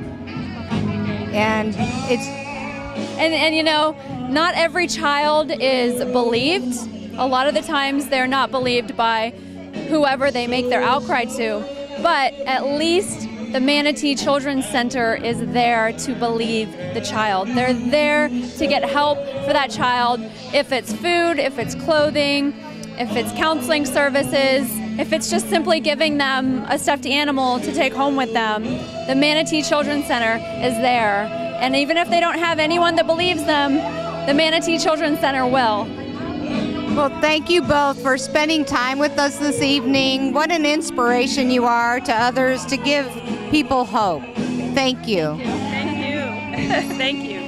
And it's and and you know, not every child is believed. A lot of the times they're not believed by whoever they make their outcry to, but at least the Manatee Children's Center is there to believe the child. They're there to get help for that child, if it's food, if it's clothing, if it's counseling services, if it's just simply giving them a stuffed animal to take home with them. The Manatee Children's Center is there. And even if they don't have anyone that believes them, the Manatee Children's Center will. Well, thank you both for spending time with us this evening. What an inspiration you are to others to give people hope. Thank you. Thank you. Thank you.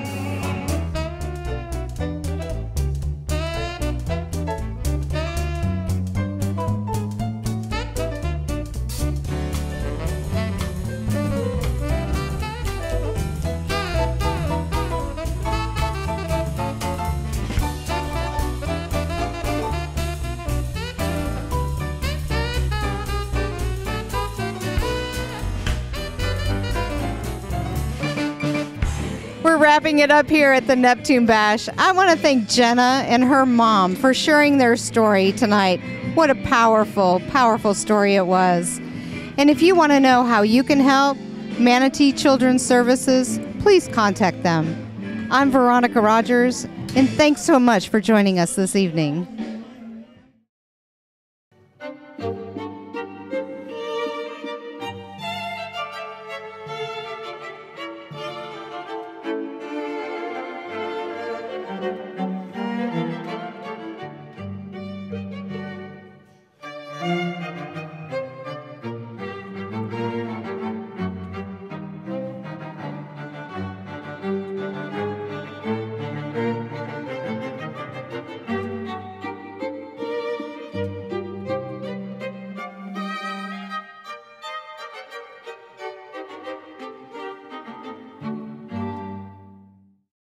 We're wrapping it up here at the Neptune Bash. I want to thank Jenna and her mom for sharing their story tonight. What a powerful, powerful story it was. And if you want to know how you can help Manatee Children's Services, please contact them. I'm Veronica Rogers, and thanks so much for joining us this evening.